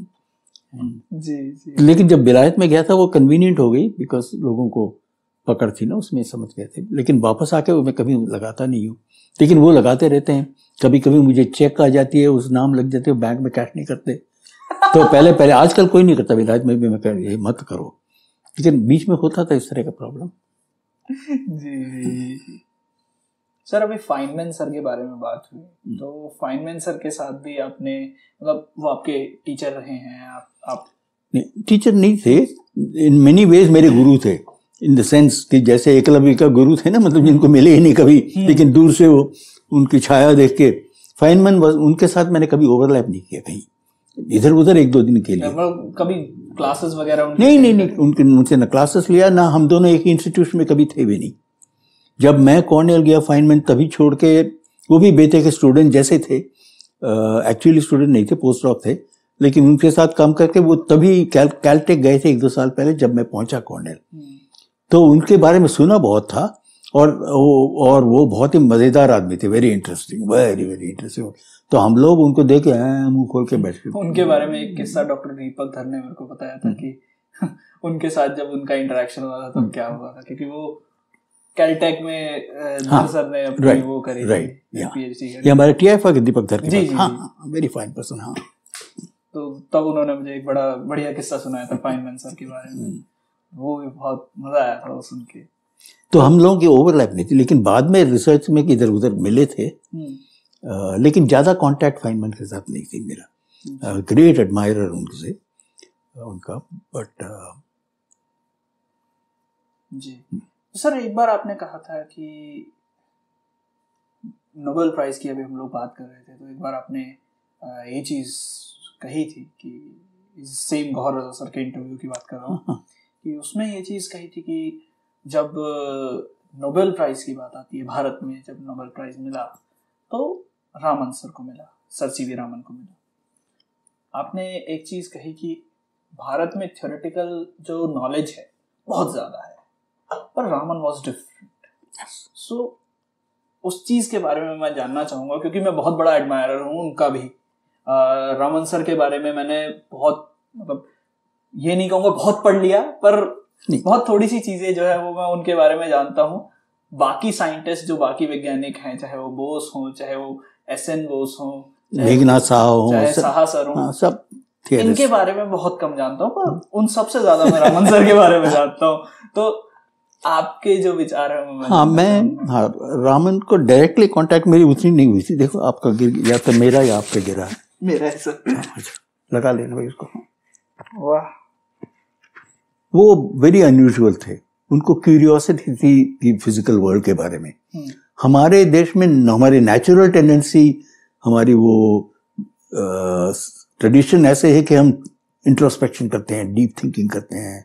A: जी।
B: लेकिन जब विलायत में गया था वो कन्वीनियंट हो गई, बिकॉज लोगों को पकड़ थी ना उसमें, समझ गए थे। लेकिन वापस आके मैं कभी लगाता नहीं हूँ, लेकिन वो लगाते रहते हैं। कभी कभी मुझे चेक आ जाती है, उस नाम लग जाते हैं, बैंक में कैश नहीं करते, तो पहले आजकल कोई नहीं करता, विलायत में भी मैं कह ये मत करो, लेकिन बीच में होता था इस तरह का प्रॉब्लम।
A: जी। सर अभी फाइनमैन सर के बारे में बात हुई, तो फाइनमैन सर के साथ भी आपने, मतलब वो आपके टीचर रहे हैं, आप
B: नहीं, टीचर नहीं थे, इन मेनी वेज मेरे गुरु थे, इन द सेंस कि जैसे एकलव्य का गुरु थे ना, मतलब जिनको मिले ही नहीं कभी, लेकिन दूर से वो उनकी छाया देख के। फाइनमैन उनके साथ मैंने कभी ओवरलैप नहीं किया कहीं, इधर उधर 1-2 दिन के लिए।
A: कभी क्लासेस वगैरह
B: नहीं, उनके मुझसे ना क्लासेस लिया, ना हम दोनों एक इंस्टीट्यूशन में कभी थे भी नहीं। जब मैं कॉर्नेल गया फाइनमैन तभी छोड़ के, वो भी बेटे के स्टूडेंट जैसे थे, एक्चुअली स्टूडेंट नहीं थे, पोस्ट डॉक थे, लेकिन उनके साथ काम करके वो तभी कैलटेक गए थे 1-2 साल पहले जब मैं पहुंचा कॉर्नेल। तो उनके बारे में सुना बहुत था, और वो बहुत ही मजेदार आदमी थे, very interesting, very very interesting. तो हम लोग उनको देख के मुंह खोल के बैठे।
A: उनके बारे में एक किस्सा डॉक्टर दीपक धर ने मेरे को बताया था कि उनके साथ जब उनका इंटरेक्शन हुआ था तब क्या हुआ था, क्योंकि वो कैलटेक में धर सर ने अपनी वो करी थी पीएचडी। ये
B: हमारे टीआईएफए के दीपक धर के, हाँ, वेरी फाइन पर्सन। हाँ,
A: तो तब उन्होंने मुझे एक बड़ा बढ़िया किस्सा सुनाया था फाइनमैन सर के बारे में, वो भी बहुत मजा आया था वो सुन के।
B: तो हम लोगों की ओवरलैप नहीं थी, लेकिन बाद में रिसर्च में इधर उधर मिले थे, लेकिन ज्यादा कांटेक्ट फाइनमैन के साथ नहीं थी मेरा। ग्रेट एडमायरर उनसे उनका, बट
A: जी। सर एक बार आपने कहा था कि नोबेल प्राइज की अभी हम लोग बात कर रहे थे, तो एक बार आपने ये चीज कही थी कि सेम गौहर रजा सर के इंटरव्यू की बात कर रहा हूँ, कि उसमें ये चीज कही थी कि जब नोबेल प्राइज की बात आती है, भारत में जब नोबेल प्राइज मिला तो रामन सर को मिला, सर सीवी रामन को मिला। आपने एक चीज कही कि भारत में थ्योरेटिकल जो नॉलेज है बहुत ज्यादा है, पर रामन वॉज डिफरेंट। सो उस चीज के बारे में मैं जानना चाहूंगा, क्योंकि मैं बहुत बड़ा एडमायरर हूँ उनका भी। रामन सर के बारे में मैंने बहुत, मतलब ये नहीं कहूँगा बहुत पढ़ लिया, पर बहुत थोड़ी सी चीजें जो है वो मैं उनके बारे में जानता हूँ। बाकी साइंटिस्ट जो बाकी वैज्ञानिक हैं, चाहे वो बोस हो, चाहे वो एसएन बोस हो,
B: मेघनाथ साहा हो,
A: चाहे साहा सर हो,
B: सब
A: इनके बारे में बहुत कम जानता हूँ, पर उन सबसे ज्यादा मैं रामन सर के बारे में जानता हूँ। तो आपके जो विचार है
B: रामन को डायरेक्टली कांटेक्ट मेरी उतनी नहीं हुई थी। देखो आपका गिर या तो मेरा या आपका गिरा है,
A: मेरा है सर।
B: लगा लेना भाई उसको।
A: वाह,
B: वो वेरी अनयूजुअल थे, उनको क्यूरियोसिटी थी कि फिजिकल वर्ल्ड के बारे में। हमारे देश में हमारी नेचुरल टेंडेंसी, हमारी वो ट्रेडिशन ऐसे है कि हम इंट्रोस्पेक्शन करते हैं, डीप थिंकिंग करते हैं,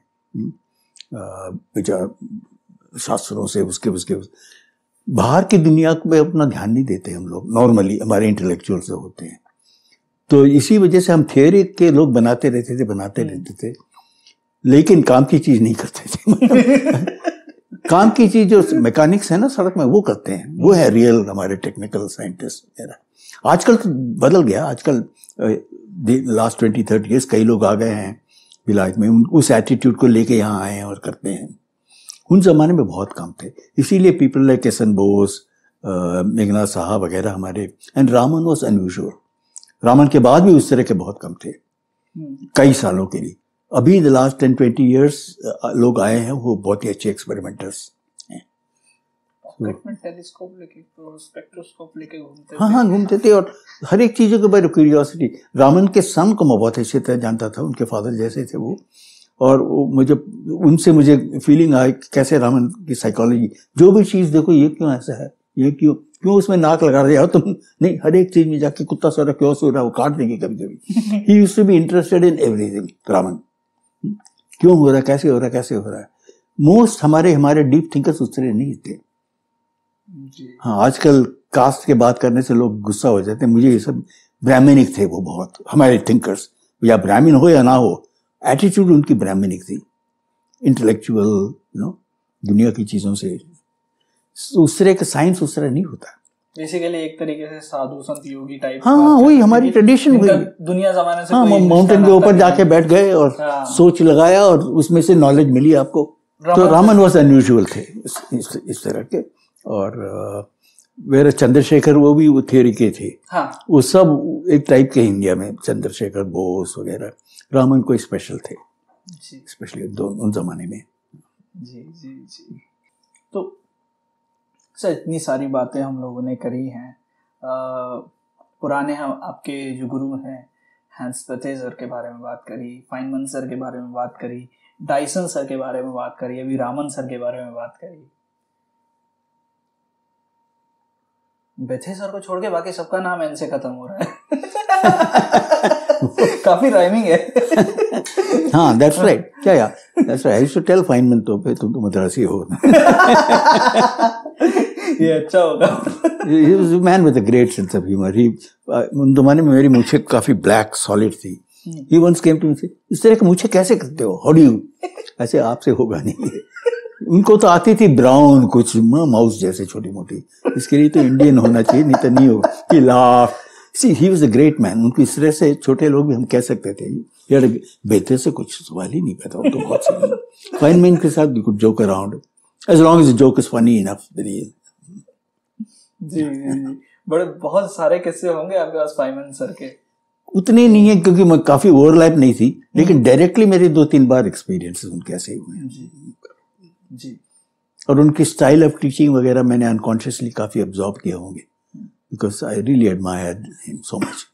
B: विचार शास्त्रों से उसके बाहर की दुनिया पे अपना ध्यान नहीं देते हम लोग, नॉर्मली हमारे इंटेलेक्चुअल से होते हैं। तो इसी वजह से हम थियोरी के लोग बनाते रहते थे, लेकिन काम की चीज नहीं करते थे। काम की चीज जो मैकेनिक्स है ना सड़क में, वो करते हैं, वो है रियल हमारे टेक्निकल साइंटिस्ट वगैरह। आजकल तो बदल गया, आजकल लास्ट 20-30 ईयर्स कई लोग आ गए हैं विलायत में, उस एटीट्यूड को लेके यहाँ आए हैं और करते हैं। उन जमाने में बहुत कम थे, इसीलिए people like S N Bose, Meghnad Saha वगैरह हमारे, and Raman was unusual. Raman के बाद भी उस तरह के बहुत कम थे कई सालों के लिए। अभी द लास्ट 10-20 ईयर्स लोग आए हैं, वो बहुत ही अच्छे एक्सपेरिमेंटर्स हैं।
A: टेलीस्कोप लेके, स्पेक्ट्रोस्कोप लेके घूमते
B: हाँ घूमते थे, और हर एक चीजों के बारे में क्यूरियोसिटी। रामन के सन को मैं बहुत अच्छी तरह जानता था, उनके फादर जैसे थे वो, और मुझे फीलिंग आई कैसे रामन की साइकोलॉजी, जो भी चीज देखो ये क्यों ऐसा है, ये क्यों उसमें नाक लगा रहे हो तुम, नहीं हर एक चीज में जाके कुत्ता सो रहा क्यों सो रहा है, वो काट देंगे कभी कभी। He used to be interested in everything. Raman क्यों हो रहा है, कैसे हो रहा है। मोस्ट हमारे डीप थिंकर्स उस तरह नहीं थे। हाँ, आजकल कास्ट के बात करने से लोग गुस्सा हो जाते हैं, मुझे ये सब ब्राह्मणिक थे वो बहुत, हमारे थिंकर्स, या ब्राह्मण हो या ना हो, एटीट्यूड उनकी ब्राह्मणिक थी, इंटेलेक्चुअल दुनिया की चीजों से। उस तरह का साइंस उस तरह नहीं होता,
A: बेसिकली एक तरीके से साधु संत योगी टाइप।
B: हाँ वही हमारी ट्रेडिशन, वही
A: दुनिया जमाने से।
B: हाँ, माउंटेन के ऊपर जाके बैठ गए और सोच लगाया और उसमें से नॉलेज मिली आपको। तो रामन वॉज अनयूजुअल थे इस तरह के। और वेर चंद्रशेखर, वो भी वो थियोरी के थे।
A: हाँ। वो
B: सब एक टाइप के इंडिया में, चंद्रशेखर, बोस वगैरह। रामन कोई स्पेशल थे, स्पेशली उन जमाने में।
A: जी। तो सर इतनी सारी बातें हम लोगों ने करी हैं, पुराने हम आपके जो गुरु हैं हैंस बेथे सर के बारे में बात करी, फाइनमैन सर के बारे में बात करी, डायसन सर के बारे में बात करी, अभी रामन सर के बारे में बात करी। बेथे सर को छोड़ के बाकी सबका नाम एन से खत्म हो रहा है। काफी राइमिंग है।
B: हाँ, दैट्स राइट। क्या यार, that's right. I used to tell Feynman तो फिर तुम तो मद्रासी हो।
A: ये अच्छा होगा।
B: He was a man with a great sense of humor. उन जमाने में मेरी मूछें काफी ब्लैक सॉलिड थी। He once came to me and said, इस तरह की मूछें कैसे करते हो? How do you? ऐसे आपसे होगा नहीं। उनको तो आती थी ब्राउन कुछ माउस जैसे छोटी मोटी, इसके लिए तो इंडियन होना चाहिए, नहीं तो नहीं होगा। He laughed. See, he was a great man. उनको इस तरह से छोटे लोग भी हम कह सकते थे यार, बेटे से कुछ सवाल ही नहीं पैदा, वो तो बहुत सही। फाइनमैन के साथ भी कुछ joke around, as long as the joke is funny enough।
A: जी बड़े बहुत सारे किस्से होंगे आपके पास फाइनमैन सर के।
B: उतने नहीं है क्योंकि मैं काफी ओवरलैप नहीं थी, लेकिन डायरेक्टली मेरे 2-3 बार एक्सपीरियंसेस उनके ऐसे ही हुए।
A: जी। और
B: उनकी स्टाइल ऑफ टीचिंग वगैरह मैंने अनकॉन्शियसली काफी अब्सॉर्ब किए होंगे, because I really admired him so much.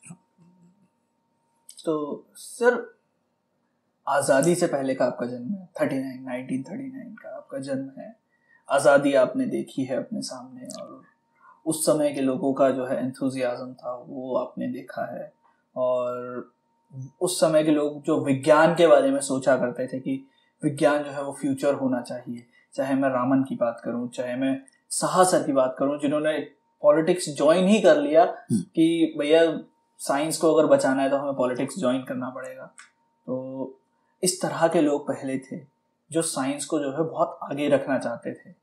A: तो सर आज़ादी से पहले का आपका जन्म है, 1939 का आपका जन्म है। आज़ादी आपने देखी है अपने सामने, और उस समय के लोगों का जो है एंथुजियाज्म था वो आपने देखा है। और उस समय के लोग जो विज्ञान के बारे में सोचा करते थे कि विज्ञान जो है वो फ्यूचर होना चाहिए, चाहे मैं रामन की बात करूं, चाहे मैं साहा सर की बात करूं, जिन्होंने पॉलिटिक्स ज्वाइन ही कर लिया कि भैया साइंस को अगर बचाना है तो हमें पॉलिटिक्स ज्वाइन करना पड़ेगा। तो इस तरह के लोग पहले थे जो साइंस को जो है बहुत आगे रखना चाहते थे।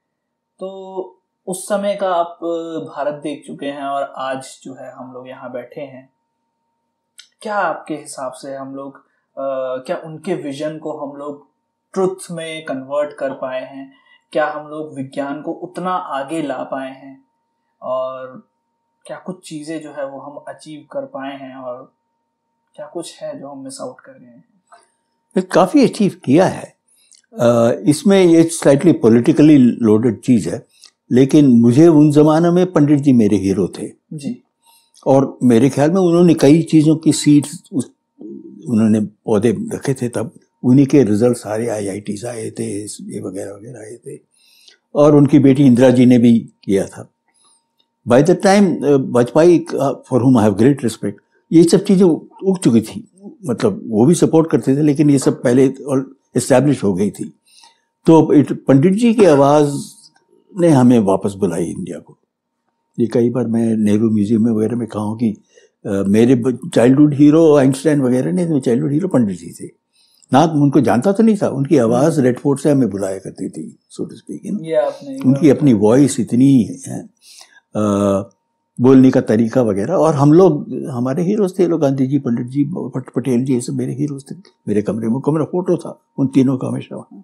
A: तो उस समय का आप भारत देख चुके हैं और आज जो है हम लोग यहाँ बैठे हैं। क्या आपके हिसाब से हम लोग क्या उनके विजन को हम लोग ट्रुथ में कन्वर्ट कर पाए हैं? क्या हम लोग विज्ञान को उतना आगे ला पाए हैं? और क्या कुछ चीज़ें जो है वो हम अचीव कर पाए हैं, और क्या कुछ है जो हम मिस आउट कर गए हैं?
B: काफ़ी अचीव किया है। इसमें ये स्लाइटली पॉलिटिकली लोडेड चीज़ है, लेकिन मुझे उन जमानों में पंडित जी मेरे हीरो थे
A: जी।
B: और मेरे ख्याल में उन्होंने कई चीज़ों की सीड्स उन्होंने पौधे रखे थे, तब उन्हीं के रिजल्ट सारे IITs आए थे, ये वगैरह वगैरह आए थे, और उनकी बेटी इंदिरा जी ने भी किया था। By the time Vajpayee, for whom I have great respect, ये सब चीज़ें उग चुकी थी, मतलब वो भी सपोर्ट करते थे, लेकिन ये सब पहले और इस्टेब्लिश हो गई थी। तो पंडित जी की आवाज़ ने हमें वापस बुलाई इंडिया को। ये कई बार मैं नेहरू म्यूजियम में वगैरह में कहा हूँ कि मेरे चाइल्डहुड हीरो आइंस्टाइन वगैरह नहीं थे, चाइल्डहुड हीरो पंडित जी थे। ना उनको जानता तो नहीं था, उनकी आवाज़ रेड फोर्ट से हमें बुलाया करती थी, सो टू स्पीक। उनकी अपनी वॉइस इतनी है, बोलने का तरीका वगैरह। और हम लोग, हमारे हीरोज थे लोग, गांधी जी, पंडित जी, पटेल जी, ये सब मेरे हीरोज थे। मेरे कमरे में मेरा फोटो था उन तीनों का हमेशा वहाँ।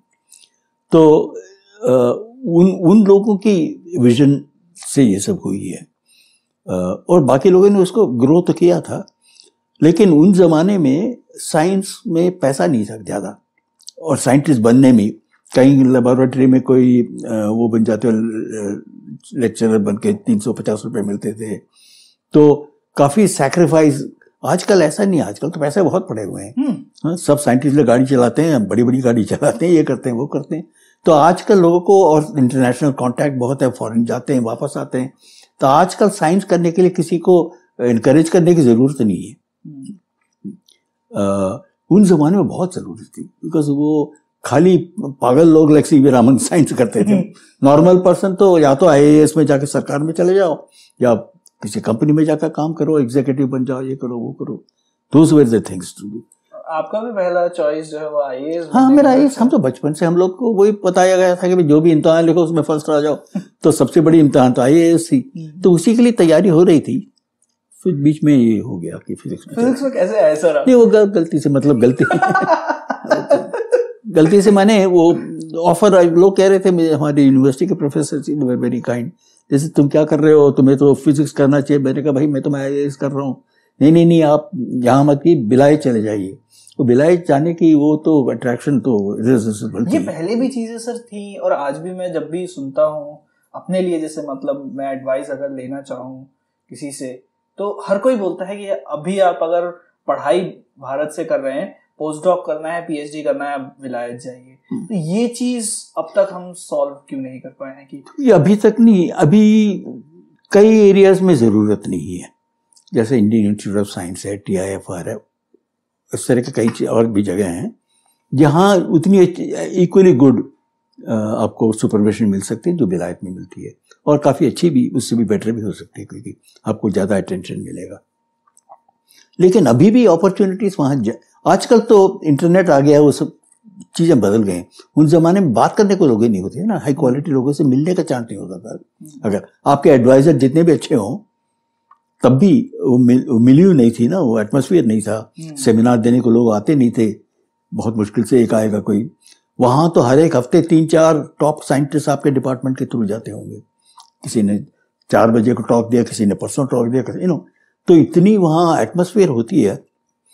B: तो उन लोगों की विजन से ये सब हुई है, और बाकी लोगों ने उसको ग्रो तो किया था, लेकिन उन जमाने में साइंस में पैसा नहीं था ज़्यादा, और साइंटिस्ट बनने में कहीं लेबोरेटरी में कोई वो बन जाते, लेक्चरर बन के 350 रुपये मिलते थे, तो काफ़ी सैक्रिफाइस। आजकल ऐसा नहीं, आजकल तो पैसे बहुत पड़े हुए हैं। सब साइंटिस्ट लोग गाड़ी चलाते हैं, बड़ी बड़ी गाड़ी चलाते हैं, ये करते हैं वो करते हैं। तो आजकल लोगों को, और इंटरनेशनल कांटेक्ट बहुत है, फॉरेन जाते हैं वापस आते हैं, तो आजकल साइंस करने के लिए किसी को इनकरेज करने की ज़रूरत नहीं है। उन जमाने में बहुत ज़रूरी थी, बिकॉज वो खाली पागल लोग लाइक सी.वी. रामन साइंस करते थे। नॉर्मल पर्सन तो या तो IAS में जाके सरकार में चले जाओ, या किसी कंपनी में जाकर काम करो, एग्जीक्यूटिव बन जाओ, ये करो वो करो। Those were the things to do.
A: आपका भी पहला चॉइस जो है वो IAS?
B: हाँ, मेरा IAS। हम तो बचपन से हम लोग को वही बताया गया था कि जो भी इम्तिहान लिखो उसमें फर्स्ट आ जाओ। तो सबसे बड़ी इम्तिहान तो IAS थी, तो उसी के लिए तैयारी हो रही थी। फिर बीच में ये हो गया कि फिजिक्स
A: में कैसे आया सर?
B: नहीं, वो गलती से, मतलब गलती से मैंने वो ऑफर, लोग कह रहे थे, हमारी यूनिवर्सिटी के प्रोफेसर वेरी काइंड, जैसे तुम क्या कर रहे हो, तुम्हें तो फिजिक्स करना चाहिए। मैंने कहा भाई मैं तो IAS कर रहा हूँ। नहीं, आप यहाँ मत की, बिलाए चले जाइए। तो बिलाए जाने की वो तो अट्रैक्शन तो इरेसिस्टिबल थी।
A: ये पहले भी चीजें सर थी, और आज भी मैं जब भी सुनता हूँ अपने लिए जैसे मतलब मैं एडवाइस अगर लेना चाहूँ किसी से, तो हर कोई बोलता है कि अभी आप अगर पढ़ाई भारत से कर रहे हैं, पोस्ट डॉक करना है, पीएचडी करना है, आप विलायत जाइए। तो ये चीज अब तक हम सॉल्व क्यों नहीं कर पाए हैं कि
B: ये अभी तक नहीं, अभी कई एरियाज में ज़रूरत नहीं है, जैसे इंडियन इंस्टीट्यूट ऑफ साइंस है, TIFR है, इस तरह के कई और भी जगह हैं जहाँ उतनी इक्वली गुड आपको सुपरविजन मिल सकती है जो विलायत में मिलती है, और काफ़ी अच्छी भी, उससे भी बेटर भी हो सकती है क्योंकि आपको ज़्यादा अटेंशन मिलेगा। लेकिन अभी भी अपॉर्चुनिटीज़ वहाँ आजकल तो इंटरनेट आ गया है, वो सब चीज़ें बदल गए हैं। उन ज़माने में बात करने को लोग नहीं होते ना, हाई क्वालिटी लोगों से मिलने का चांस नहीं होता था। अगर आपके एडवाइज़र जितने भी अच्छे हों, तब भी वो मिली नहीं थी ना, वो एटमॉस्फेयर नहीं था, सेमिनार देने को लोग आते नहीं थे, बहुत मुश्किल से एक आएगा कोई। वहाँ तो हर एक हफ्ते 3-4 टॉप साइंटिस्ट आपके डिपार्टमेंट के थ्रू जाते होंगे, किसी ने 4 बजे को टॉक दिया, किसी ने परसों टॉक दिया, तो इतनी वहाँ एटमॉस्फेयर होती है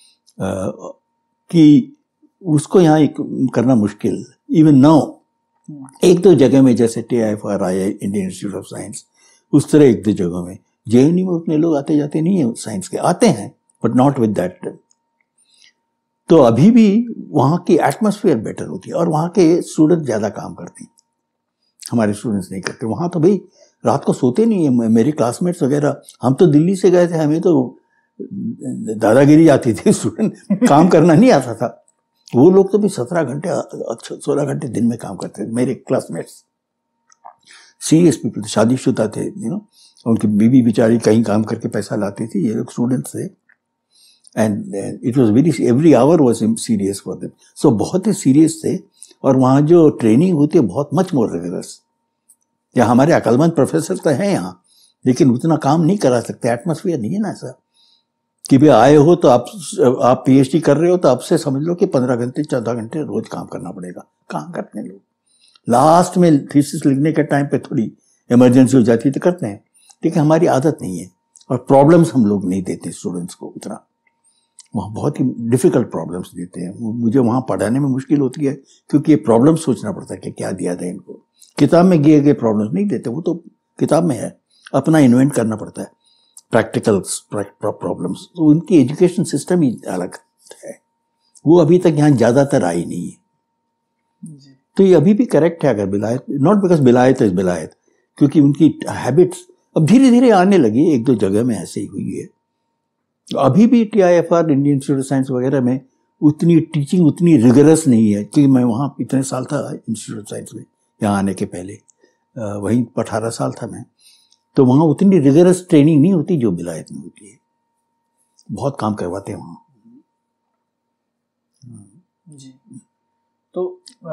B: कि उसको यहाँ करना मुश्किल। इवन नाउ 1-2 जगह में जैसे TIFR आया, इंडियन इंस्टीट्यूट ऑफ साइंस, उस तरह 1-2 जगहों में, JNU में उतने लोग आते जाते नहीं है साइंस के, आते हैं बट नॉट विद दैट। तो अभी भी वहाँ की एटमॉस्फेयर बेटर होती है और वहाँ के स्टूडेंट ज़्यादा काम करते हैं, हमारे स्टूडेंट्स नहीं करते। वहाँ तो भाई रात को सोते नहीं है, मेरे क्लासमेट्स वगैरह, हम तो दिल्ली से गए थे, हमें तो दादागिरी आती थी, स्टूडेंट काम करना नहीं आता था। वो लोग तो भी 17 घंटे 16 घंटे दिन में काम करते थे, मेरे क्लासमेट्स सीरियस पीपल, शादीशुदा थे, उनकी बीवी बेचारी कहीं काम करके पैसा लाती थी, ये लोग स्टूडेंट्स थे, and it was very, every hour was serious for them. So बहुत ही सीरियस थे, और वहाँ जो ट्रेनिंग होती है बहुत मच मोर रिगरस। या हमारे अक्लमंद प्रोफेसर तो हैं यहाँ, लेकिन उतना काम नहीं करा सकते, एटमॉस्फेयर नहीं है ना ऐसा कि भाई आए हो तो आप PhD कर रहे हो तो आपसे समझ लो कि 15 घंटे 14 घंटे रोज काम करना पड़ेगा। काम करते हैं लोग, लास्ट में थीसिस लिखने के टाइम पे थोड़ी इमरजेंसी हो जाती है तो करते हैं, लेकिन हमारी आदत नहीं है, और प्रॉब्लम्स हम लोग नहीं देते स्टूडेंट्स को उतना, वहाँ बहुत ही डिफ़िकल्ट प्रॉब्लम्स देते हैं। मुझे वहाँ पढ़ाने में मुश्किल होती है क्योंकि ये प्रॉब्लम सोचना पड़ता है कि क्या दिया जाए इनको। किताब में दिए गए प्रॉब्लम्स नहीं देते, वो तो किताब में है, अपना इन्वेंट करना पड़ता है, प्रैक्टिकल प्रॉब्लम्स। तो उनकी एजुकेशन सिस्टम ही अलग है, वो अभी तक यहाँ ज़्यादातर आई नहीं है। तो ये अभी भी करेक्ट है अगर विलायत, नॉट बिकॉज विलायत इज विलायत, क्योंकि उनकी हैबिट्स अब धीरे धीरे आने लगी, 1-2 जगह में ऐसे ही हुई है। अभी भी TIFR, Indian Institute of Science वगैरह में उतनी टीचिंग उतनी रिगरस नहीं है, क्योंकि मैं वहाँ इतने साल था इंस्टीट्यूट ऑफ साइंस में, यहाँ आने के पहले वहीं 18 साल था मैं, तो वहाँ उतनी रिगरस ट्रेनिंग नहीं होती जो विलायत में होती है। बहुत काम करवाते हैं वहाँ।
A: जी, तो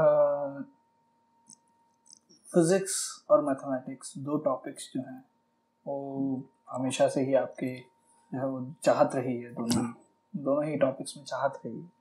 A: फिजिक्स और मैथमेटिक्स 2 टॉपिक्स जो हैं वो हमेशा से ही आपके जो है वो चाहत रही है, दोनों ही टॉपिक्स में चाहत रही है।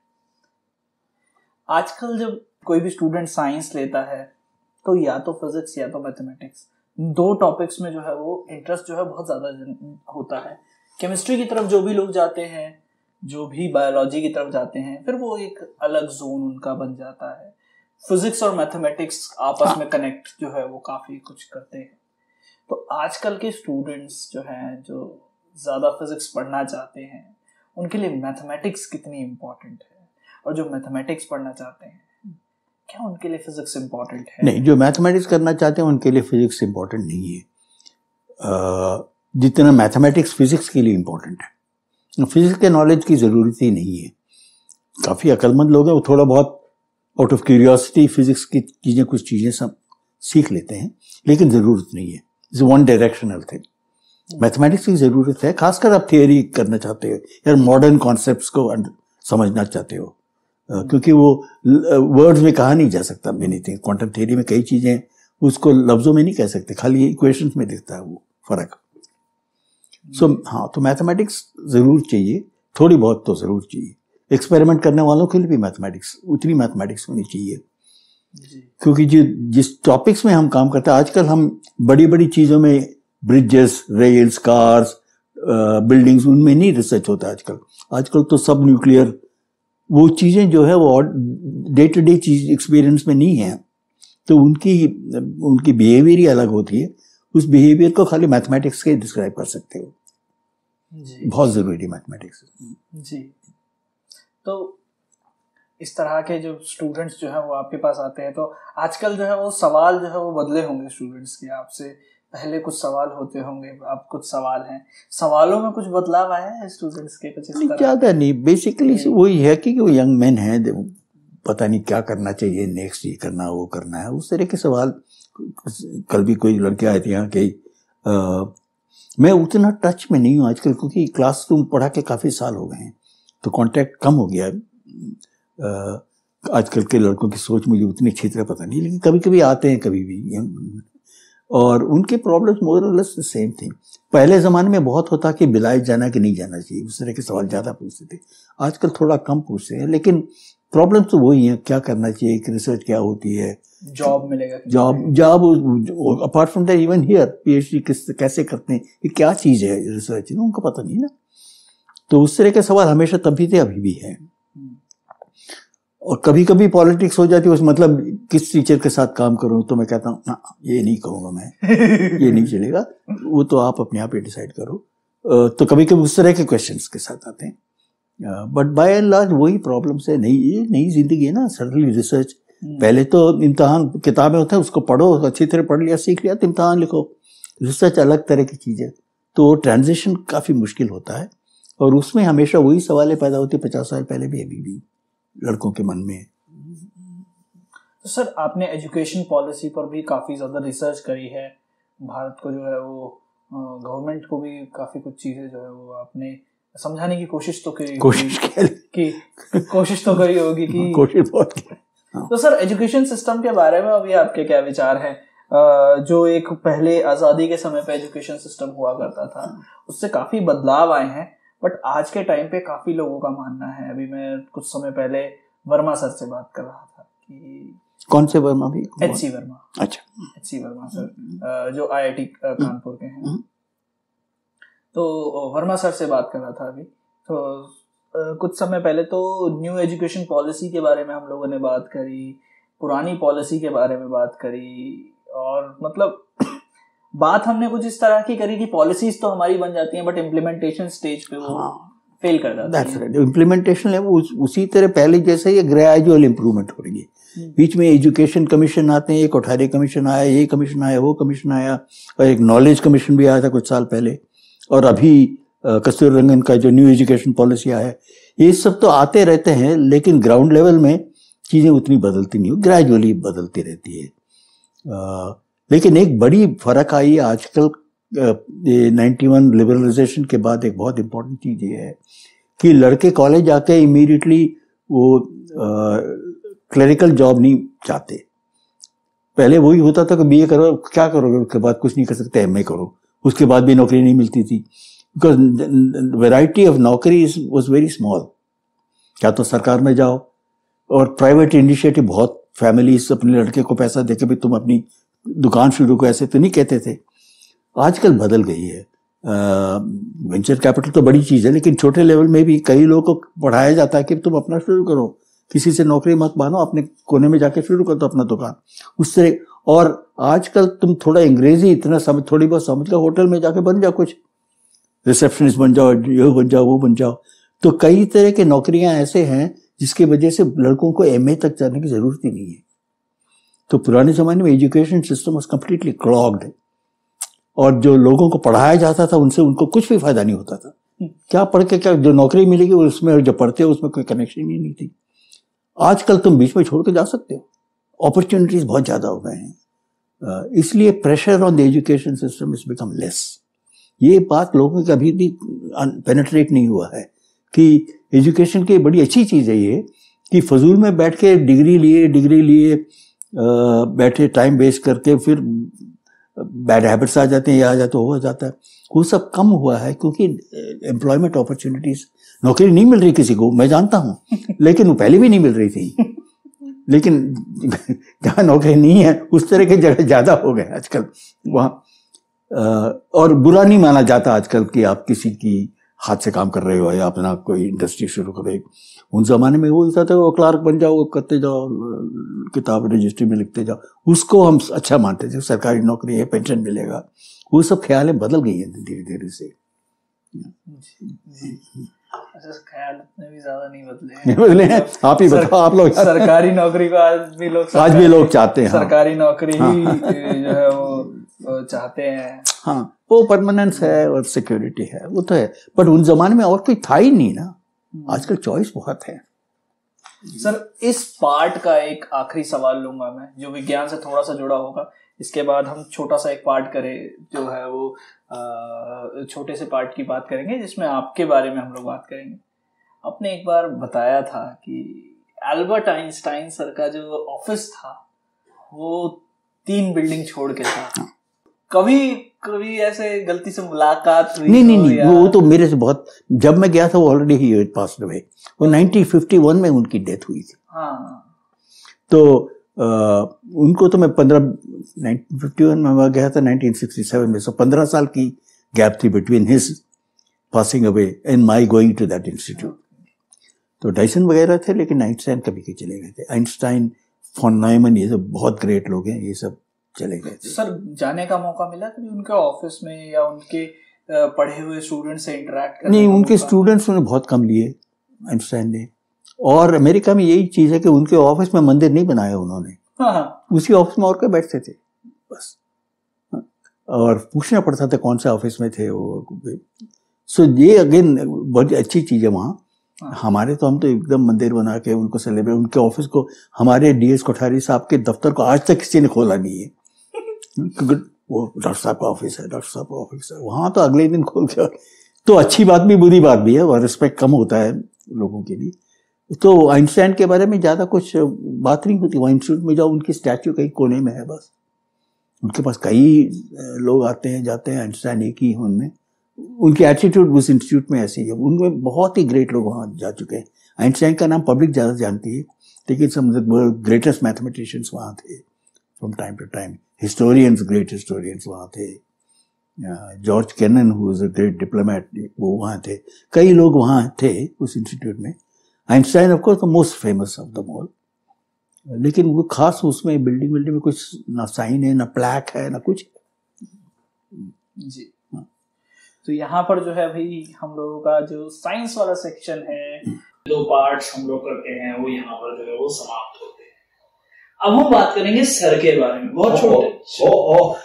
A: आजकल जब कोई भी स्टूडेंट साइंस लेता है तो या तो फिजिक्स या तो मैथमेटिक्स, 2 टॉपिक्स में जो है वो इंटरेस्ट जो है बहुत ज़्यादा होता है। केमिस्ट्री की तरफ जो भी लोग जाते हैं, जो भी बायोलॉजी की तरफ जाते हैं, फिर वो एक अलग जोन उनका बन जाता है। फिजिक्स और मैथमेटिक्स आपस में कनेक्ट जो है वो काफ़ी कुछ करते हैं। तो आजकल के स्टूडेंट्स जो हैं, जो ज़्यादा फिजिक्स पढ़ना चाहते हैं, उनके लिए मैथमेटिक्स कितनी इम्पोर्टेंट है, और जो मैथमेटिक्स पढ़ना चाहते हैं क्या उनके लिए फिजिक्स इम्पोर्टेंट है?
B: नहीं, जो मैथमेटिक्स करना चाहते हैं उनके लिए फिजिक्स इम्पोर्टेंट नहीं है, जितना मैथमेटिक्स फिजिक्स के लिए इम्पोर्टेंट है। फिजिक्स के नॉलेज की ज़रूरत ही नहीं है। काफ़ी अक्लमंद लोग हैं, वो थोड़ा बहुत आउट ऑफ क्यूरियोसिटी फिजिक्स की चीज़ें, कुछ चीज़ें सब सीख लेते हैं, लेकिन ज़रूरत नहीं है। It's one directional thing. Mathematics की ज़रूरत है, खासकर आप थियोरी करना चाहते हो या मॉडर्न कॉन्सेप्ट्स को समझना चाहते हो, क्योंकि वो वर्ड्स में कहा नहीं जा सकता एनीथिंग। क्वांटम थियोरी में कई चीज़ें उसको लफ्ज़ों में नहीं कह सकते, खाली इक्वेशंस में दिखता है वो फ़र्क। सो हाँ, तो मैथमेटिक्स ज़रूर चाहिए, थोड़ी बहुत तो ज़रूर चाहिए। एक्सपेरिमेंट करने वालों के लिए भी मैथमेटिक्स, उतनी मैथमेटिक्स होनी चाहिए, क्योंकि जिस टॉपिक्स में हम काम करते हैं आजकल, हम बड़ी बड़ी चीज़ों में, ब्रिजेस, रेल्स, कार्स, बिल्डिंग्स, उनमें नहीं रिसर्च होता आजकल तो सब न्यूक्लियर, वो चीज़ें जो है वो डे टू डे चीज एक्सपीरियंस में नहीं है, तो उनकी बिहेवियर ही अलग होती है। उस बिहेवियर को खाली मैथमेटिक्स के डिस्क्राइब कर सकते हो जी। बहुत जरूरी मैथमेटिक्स
A: जी। तो इस तरह के जो स्टूडेंट्स जो है वो आपके पास आते हैं, तो आजकल जो है वो सवाल जो है वो बदले होंगे स्टूडेंट्स के। आपसे पहले कुछ सवाल होते होंगे, अब कुछ सवाल हैं, सवालों में कुछ बदलाव आया है स्टूडेंट्स के? कुछ
B: ज़्यादा नहीं, बेसिकली वही है कि वो यंग मैन हैं, पता नहीं क्या करना चाहिए नेक्स्ट, ये करना वो करना है, उस तरह के सवाल। कल भी कोई लड़के आए थे यहाँ के, मैं उतना टच में नहीं हूँ आजकल, क्योंकि क्लास रूम पढ़ा के काफ़ी साल हो गए हैं, तो कांटेक्ट कम हो गया है। आजकल के लड़कों की सोच मुझे उतनी अच्छी तरह पता नहीं, लेकिन कभी कभी आते हैं, कभी भी, और उनके प्रॉब्लम्स मोर और लेस द सेम थिंग। पहले ज़माने में बहुत होता कि बिलाए जाना कि नहीं जाना चाहिए, उस तरह के सवाल ज़्यादा पूछते थे। आजकल थोड़ा कम पूछते हैं, लेकिन प्रॉब्लम तो वही है, क्या करना चाहिए, रिसर्च क्या होती है,
A: जॉब मिलेगा,
B: job apart from that even here PhD कैसे करते हैं, ये क्या चीज़ है रिसर्च, उनको पता नहीं ना। तो उस तरह के सवाल हमेशा तभी थे, अभी भी है। और कभी कभी पॉलिटिक्स हो जाती है, उस मतलब किस टीचर के साथ काम करूं, तो मैं कहता हूँ ये नहीं कहूँगा मैं, ये नहीं चलेगा, वो तो आप अपने आप ही डिसाइड करो। तो कभी कभी उस तरह के क्वेश्चंस के साथ आते हैं, बट बाय एंड लार्ज वही प्रॉब्लम्स है। ये नई जिंदगी है ना, सडनली रिसर्च। पहले तो इम्तहान किताबें होते हैं, उसको पढ़ो, अच्छी तरह पढ़ लिया, सीख लिया, तो इम्तहान लिखो। रिसर्च अलग तरह की चीज़ है, तो ट्रांजिशन काफ़ी मुश्किल होता है, और उसमें हमेशा वही सवालें पैदा होती है 50 साल पहले भी, अभी भी लड़कों के मन में।
A: तो सर, आपने एजुकेशन पॉलिसी पर भी काफ़ी ज़्यादा रिसर्च करी है, भारत को जो है वो गवर्नमेंट को भी काफ़ी कुछ चीज़ें जो है वो आपने समझाने की कोशिश तो करी, कोशिश तो करी होगी कि
B: कोशिश बहुत की।
A: तो सर, एजुकेशन सिस्टम के बारे में अभी आपके क्या विचार हैं? जो एक पहले आज़ादी के समय पे एजुकेशन सिस्टम हुआ करता था, उससे काफ़ी बदलाव आए हैं, बट आज के टाइम पे काफ़ी लोगों का मानना है, अभी मैं कुछ समय पहले वर्मा सर से बात कर रहा था कि
B: कौन से वर्मा? भी
A: एच.सी. वर्मा। अच्छा, एच.सी. वर्मा सर जो IIT कानपुर के हैं, तो वर्मा सर से बात कर रहा था अभी। तो कुछ समय पहले तो न्यू एजुकेशन पॉलिसी के बारे में हम लोगों ने बात करी, पुरानी पॉलिसी के बारे में बात करी, और मतलब बात हमने कुछ इस तरह की करी कि पॉलिसीज तो हमारी बन जाती हैं, बट इम्प्लीमेंटेशन स्टेज पे वो फेल कर जाती है।
B: इम्प्लीमेंटेशन है वो उसी तरह पहले जैसे ही ग्रेजुअल इम्प्रूवमेंट हो रही है। बीच में एजुकेशन कमीशन आते हैं, एक कोठारी कमीशन आया, ये कमीशन आया, वो कमीशन आया, और एक नॉलेज कमीशन भी आया था कुछ साल पहले, और अभी कस्तूरी रंगन का जो न्यू एजुकेशन पॉलिसी आया है। ये सब तो आते रहते हैं, लेकिन ग्राउंड लेवल में चीज़ें उतनी बदलती नहीं, ग्रेजुअली बदलती रहती है। लेकिन एक बड़ी फर्क आई आजकल 91 लिबरलाइजेशन के बाद, एक बहुत इंपॉर्टेंट चीज़ ये है कि लड़के कॉलेज आके इमीडिएटली वो क्लरिकल जॉब नहीं चाहते। पहले वही होता था कि बीए करो, क्या करोगे उसके बाद? कुछ नहीं कर सकते, एमए करो, उसके बाद भी नौकरी नहीं मिलती थी, बिकॉज वैरायटी ऑफ नौकरी वॉज वेरी स्मॉल। क्या तो सरकार में जाओ, और प्राइवेट इनिशिएटिव बहुत, फैमिलीज अपने लड़के को पैसा देके भी तुम अपनी दुकान शुरू को, ऐसे तो नहीं कहते थे। आजकल बदल गई है। वेंचर कैपिटल तो बड़ी चीज़ है, लेकिन छोटे लेवल में भी कई लोगों को पढ़ाया जाता है कि तुम अपना शुरू करो, किसी से नौकरी मत मानो, अपने कोने में जाके शुरू कर दो अपना दुकान, उस तरह। और आजकल तुम थोड़ा अंग्रेजी इतना समझ, थोड़ी बहुत समझ कर होटल में जाके बन जाओ, कुछ रिसेप्शनिस्ट बन जाओ, ये बन जाओ, वो बन जाओ। तो कई तरह की नौकरियां ऐसे हैं जिसकी वजह से लड़कों को एमए तक जाने की जरूरत ही नहीं है। तो पुराने ज़माने में education system was completely clogged, और जो लोगों को पढ़ाया जाता था उनसे उनको कुछ भी फायदा नहीं होता था। क्या पढ़ के क्या जो नौकरी मिलेगी उसमें, और जो पढ़ते हो उसमें कोई कनेक्शन ही नहीं थी। आजकल तुम बीच में छोड़ के जा सकते हो, अपॉर्चुनिटीज बहुत ज़्यादा हो गए हैं, इसलिए pressure on the education system is become less. ये बात लोगों को अभी भी पेनिट्रेट नहीं हुआ है कि एजुकेशन की बड़ी अच्छी चीज़ है ये, कि फजूल में बैठ के डिग्री लिए बैठे टाइम वेस्ट करके फिर बैड हैबिट्स आ जाते हैं, ये आ जाते हो जाता है, वो सब कम हुआ है, क्योंकि एम्प्लॉयमेंट अपॉर्चुनिटीज, नौकरी नहीं मिल रही किसी को, मैं जानता हूँ, लेकिन वो पहले भी नहीं मिल रही थी। लेकिन जहाँ नौकरी नहीं है उस तरह की जगह ज़्यादा हो गए आजकल वहाँ। और बुरा नहीं माना जाता आजकल कि आप किसी की हाथ से काम कर रहे हो या अपना कोई इंडस्ट्री शुरू कर रहे हो। उन जमाने में वो था वो क्लार्क बन जाओ, करते जाओ, किताब रजिस्ट्री में लिखते जाओ, उसको हम अच्छा मानते थे। सरकारी नौकरी है, पेंशन मिलेगा, वो सब ख्यालें बदल गई हैं धीरे धीरे से।
A: अच्छा, ख्याल इतने भी ज्यादा नहीं बदले हैं।
B: नहीं बदले हैं, आप ही बताओ। आप लोग
A: सरकारी नौकरी को आज भी लोग
B: चाहते हैं।
A: सरकारी नौकरी ही जो है वो चाहते हैं।
B: हाँ, वो परमानेंस है और सिक्योरिटी है, वो तो है, बट उन जमाने में और कोई था ही नहीं ना। आजकल चॉइस बहुत है।
A: सर, इस पार्ट का एक आखिरी सवाल लूंगा मैं, जो विज्ञान से थोड़ा सा जुड़ा होगा। इसके बाद हम छोटा सा एक पार्ट करें, जो है वो छोटे से पार्ट की बात करेंगे, जिसमें आपके बारे में हम लोग बात करेंगे। आपने एक बार बताया था कि एल्बर्ट आइंस्टाइन सर का जो ऑफिस था वो 3 बिल्डिंग छोड़ के था। कभी ऐसे गलती से मुलाकात हुई?
B: नहीं, वो तो मेरे से बहुत, जब मैं गया था वो ऑलरेडी ही पास्ड अवे। वो 1951 में उनकी डेथ हुई थी।
A: हाँ।
B: तो उनको तो मैं 1951 में गया था, 1967 में, सो 15 साल की गैप थी between his passing away and my going to that institute. तो डाइसन वगैरह थे, लेकिन आइंस्टाइन कभी के चले गए थे। आइंस्टाइन, फॉन न्यूमैन, ये सब बहुत ग्रेट लोग हैं, ये सब चले गए थे।
A: सर, जाने का मौका मिला कभी उनके ऑफिस में, या उनके पढ़े हुए स्टूडेंट से इंटरेक्ट करने?
B: नहीं, उनके स्टूडेंट्स ने बहुत कम लिए आइंस्टाइन ने। और अमेरिका में यही चीज है कि उनके ऑफिस में मंदिर नहीं बनाया उन्होंने।
A: हाँ।
B: उसी ऑफिस में और के बैठते थे बस, और पूछना पड़ता था कौन से ऑफिस में थे वो। सो ये अगेन बहुत अच्छी चीज है वहाँ। हमारे तो हम तो एकदम मंदिर बना के उनको सेलिब्रेट, उनके ऑफिस को, हमारे डीएस कोठारी साहब के दफ्तर को आज तक किसी ने खोला नहीं है, क्योंकि वो डॉक्टर साहब का ऑफिस है, डॉक्टर साहब का ऑफिस है। वहाँ तो अगले दिन खोल के, तो अच्छी बात भी बुरी बात भी है, और रिस्पेक्ट कम होता है लोगों के लिए। तो आइंस्टाइन के बारे में ज़्यादा कुछ बात नहीं होती। वहाँ इंस्टीट्यूट में जाओ, उनकी स्टैच्यू कहीं कोने में है बस। उनके पास कई लोग आते हैं जाते हैं, आइंस्टाइन एक ही है उनमें। उनकी एटीट्यूड उस इंस्टीट्यूट में ऐसी है। उनमें बहुत ही ग्रेट लोग वहाँ जा चुके हैं। आइंस्टाइन का नाम पब्लिक ज़्यादा जानती है, लेकिन सम ग्रेटेस्ट मैथमेटिशियंस वहाँ थे from time to time. Historians, great historians वहाँ थे। George Kennan, who was a great diplomat, वो वहाँ थे। कई लोग वहाँ थे उस इंस्टीट्यूट में। Einstein of course the most famous of the all, लेकिन वो खास उसमें बिल्डिंग में कुछ ना साइन है, ना प्लैक है, ना कुछ।
A: जी। तो यहाँ पर जो है भाई, हम लोगों का जो साइंस वाला सेक्शन है, 2 पार्ट्स हम लोग करते हैं, वो यहाँ पर जो है वो समाप्त होते हैं। अब हम बात करेंगे सर के बारे में। बहुत छोटे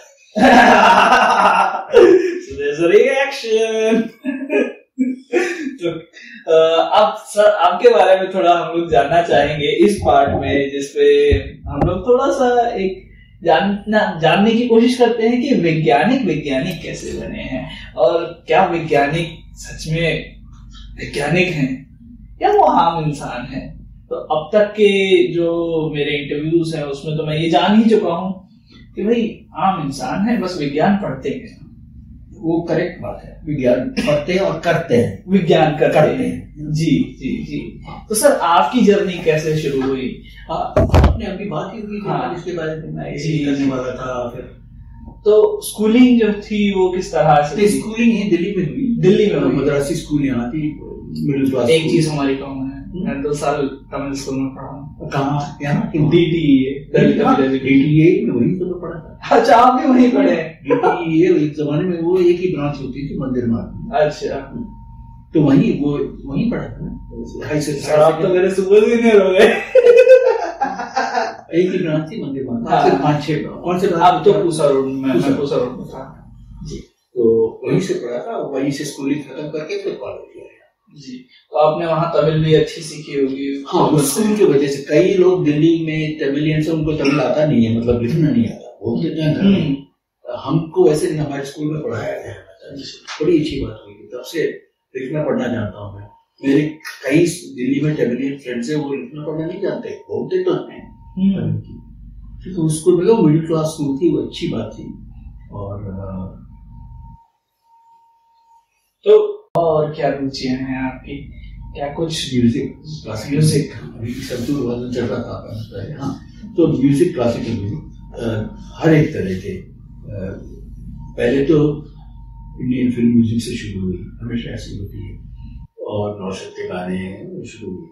A: So there's a reaction. तो अब सर, आपके बारे में थोड़ा हम लोग जानना चाहेंगे इस पार्ट में, जिसपे हम लोग थोड़ा सा एक जानने की कोशिश करते हैं कि वैज्ञानिक कैसे बने हैं, और क्या वैज्ञानिक सच में वैज्ञानिक हैं या वो आम इंसान है। तो अब तक के जो मेरे इंटरव्यूज हैं उसमें तो मैं ये जान ही चुका हूँ कि भाई आम इंसान है, बस विज्ञान पढ़ते हैं।
C: वो करेक्ट बात है, विज्ञान पढ़ते हैं और करते हैं,
A: विज्ञान करते हैं। जी जी जी। तो सर, आपकी जर्नी कैसे शुरू हुई?
C: आपने अभी बात ही की थी इसके बारे में, मैं इसी करने वाला था। फिर
A: तो स्कूलिंग जो थी वो किस तरह से?
C: स्कूलिंग ही दिल्ली में हुई।
A: दिल्ली में हुई।
C: मद्रासी स्कूल यहाँ थी, मिडिल क्लास।
A: एक चीज हमारी कम है, मैं 2 साल तमिल स्कूल में पढ़ा हूँ।
C: कहाँ? यहाँ
A: DTEA
C: में वहीं तो पढ़ा था।
A: अच्छा, आप भी वहीं पढ़े?
C: DTEA एक जमाने में वो एक ही ब्रांच होती थी मंदिर मार्ग।
A: अच्छा,
C: तो वहीं पढ़ा था।
A: आप तो मेरे सुपर सीनियर हो गए।
C: एक ही ब्रांच थी मंदिर मार्ग, 5-6। कौन से?
A: आप तो पूसा रोड में, पूसा रोड में था
C: जी। तो वहीं से पढ़ा था, वहीं से स्कूलिंग खत्म करके फिर कॉलेज गया
A: जी। तो आपने वहाँ तमिल भी अच्छी सीखी होगी?
C: हाँ, स्कूल की वजह से। कई लोग दिल्ली में तमिलियन से, उनको तमिल आता नहीं है, मतलब लिखना नहीं आता, बोलते हैं घर में। हमको वैसे नहीं, हमारे स्कूल में पढ़ाया गया है, बड़ी अच्छी बात हुई। तब से लिखना पढ़ना जानता हूँ मैं। मेरे कई दिल्ली में तमिलियन फ्रेंड्स है, वो लिखना पढ़ना नहीं जानते, बोलते तो हैं तमिल की। तो उस स्कूल में वो मिडिल क्लास स्कूल थी, वो अच्छी बात थी।
A: और क्या रुचियां हैं आपकी? क्या कुछ?
C: म्यूजिक अभी संतूर वादन चल रहा था। हाँ, तो म्यूजिक, क्लासिकल म्यूजिक हर एक तरह के। पहले तो इंडियन फिल्म म्यूजिक से शुरू हुई, हमेशा ऐसी होती है, और नौशाद के गाने शुरू हुए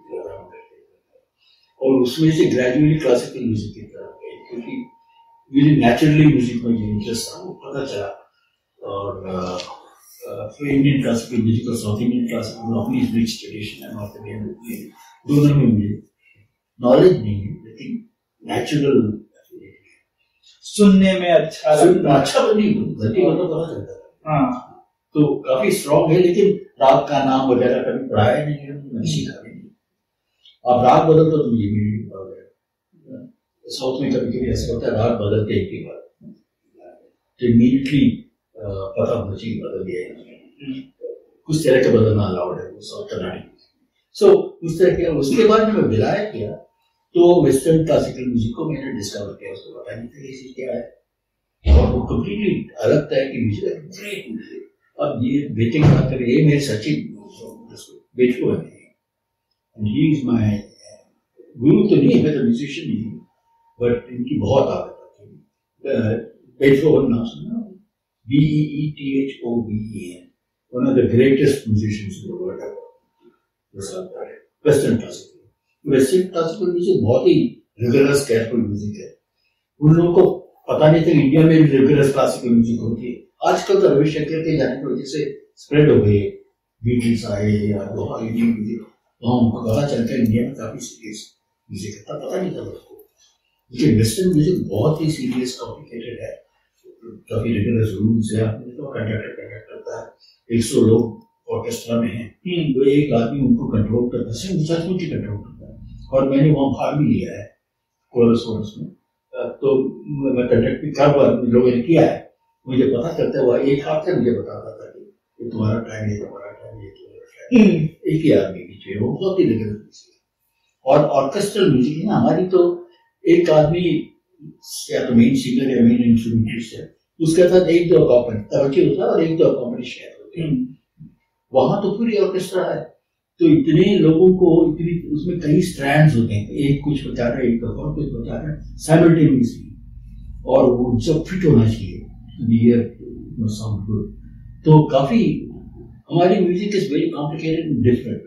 C: और उसमें से ग्रेजुअली क्लासिकल म्यूजिक की तरफ गए, क्योंकि मुझे नेचुरली म्यूजिक में जो इंटरेस्ट था वो पता चला। और फिर इंडियन क्लासिकल म्यूजिक और साउथ इंडियन क्लासिकल अपनी रिच ट्रेडिशन है, नॉर्थ इंडियन दोनों में मुझे नॉलेज नहीं है, लेकिन नेचुरल
A: सुनने में अच्छा
C: बनी पता चलता था। हाँ, तो काफी स्ट्रॉन्ग है, लेकिन राग का नाम वगैरह कभी पढ़ाया नहीं है, मैंने सीखा नहीं। अब राग बदलता तो मुझे भी साउथ में कभी कभी ऐसा होता है, राग बदलते एक ही बार तो इमीडिएटली पता होना चाहिए बदल गया है, कुछ तरह का बदलना अलाउड है वो साउथ कर्नाटक। सो उस तरह के उसके बाद जब मैं विलायत किया तो वेस्टर्न क्लासिकल म्यूजिक को मैंने डिस्कवर किया, उसको पता नहीं था कि क्या है, और वो कम्प्लीटली अलग तरह की म्यूजिक है। अब ये बेटे की बात करें, ये मेरे सचिन बेटो है, ही इज माय गुरु तो नहीं है, मैं तो म्यूजिशियन नहीं हूँ, बट इनकी बहुत आदत है। बेटहोवन नाम सुना, BEETHOVEN, one of the greatest musicians in the world ever, western classical. Western classical music बहुत ही रिगरस केयरफुल म्यूजिक है, उन लोगों को पता नहीं था इंडिया में भी रिगरस क्लासिकल म्यूजिक होती है। आजकल तो रविशंकर के जाने की वजह से स्प्रेड हो गई, बीटल्स आए या इंडियन म्यूजिक, वहाँ उनको पता चलता है इंडिया में काफी सीरियस म्यूजिक है, तब पता नहीं था उसको। लेकिन वेस्टर्न म्यूजिक बहुत ही सीरियस कॉम्प्लिकेटेड है, काफी रिगरस रूल्स है, आपने तो कंडक्टर करता है, 100 लोग ऑर्केस्ट्रा में हैं, तो एक आदमी उनको कंट्रोल करता है, सचमुच ही कंट्रोल करता है। और मैंने वहाँ भाग भी लिया है कोरस वोरस में, तो मैं कंडक्ट भी कब लोगों ने किया है, मुझे पता चलता है, वह एक हाथ से मुझे बताता था कि ये तुम्हारा टाइम है, तुम्हारा टाइम, ये तुम्हारा टाइम, एक ही आदमी की चाहिए, वो बहुत ही रिगरस। और ऑर्केस्ट्रल म्यूजिक है ना हमारी, तो एक आदमी या तो मेन सिंगर या मेन इंस्ट्रूमेंटिस्ट है, उसके साथ एक दो अकॉम्पनी होता है और एक दो अकॉम्पनी शेयर होती है। वहां तो पूरी ऑर्केस्ट्रा है, तो इतने लोगों को इतनी उसमें कई स्ट्रैंड्स होते हैं, एक कुछ बता रहा है, एक और कुछ बता रहा है साइमल्टेनियसली, और वो सब फिट होना चाहिए, साउंड गुड। तो काफी हमारी music is very complicated and different,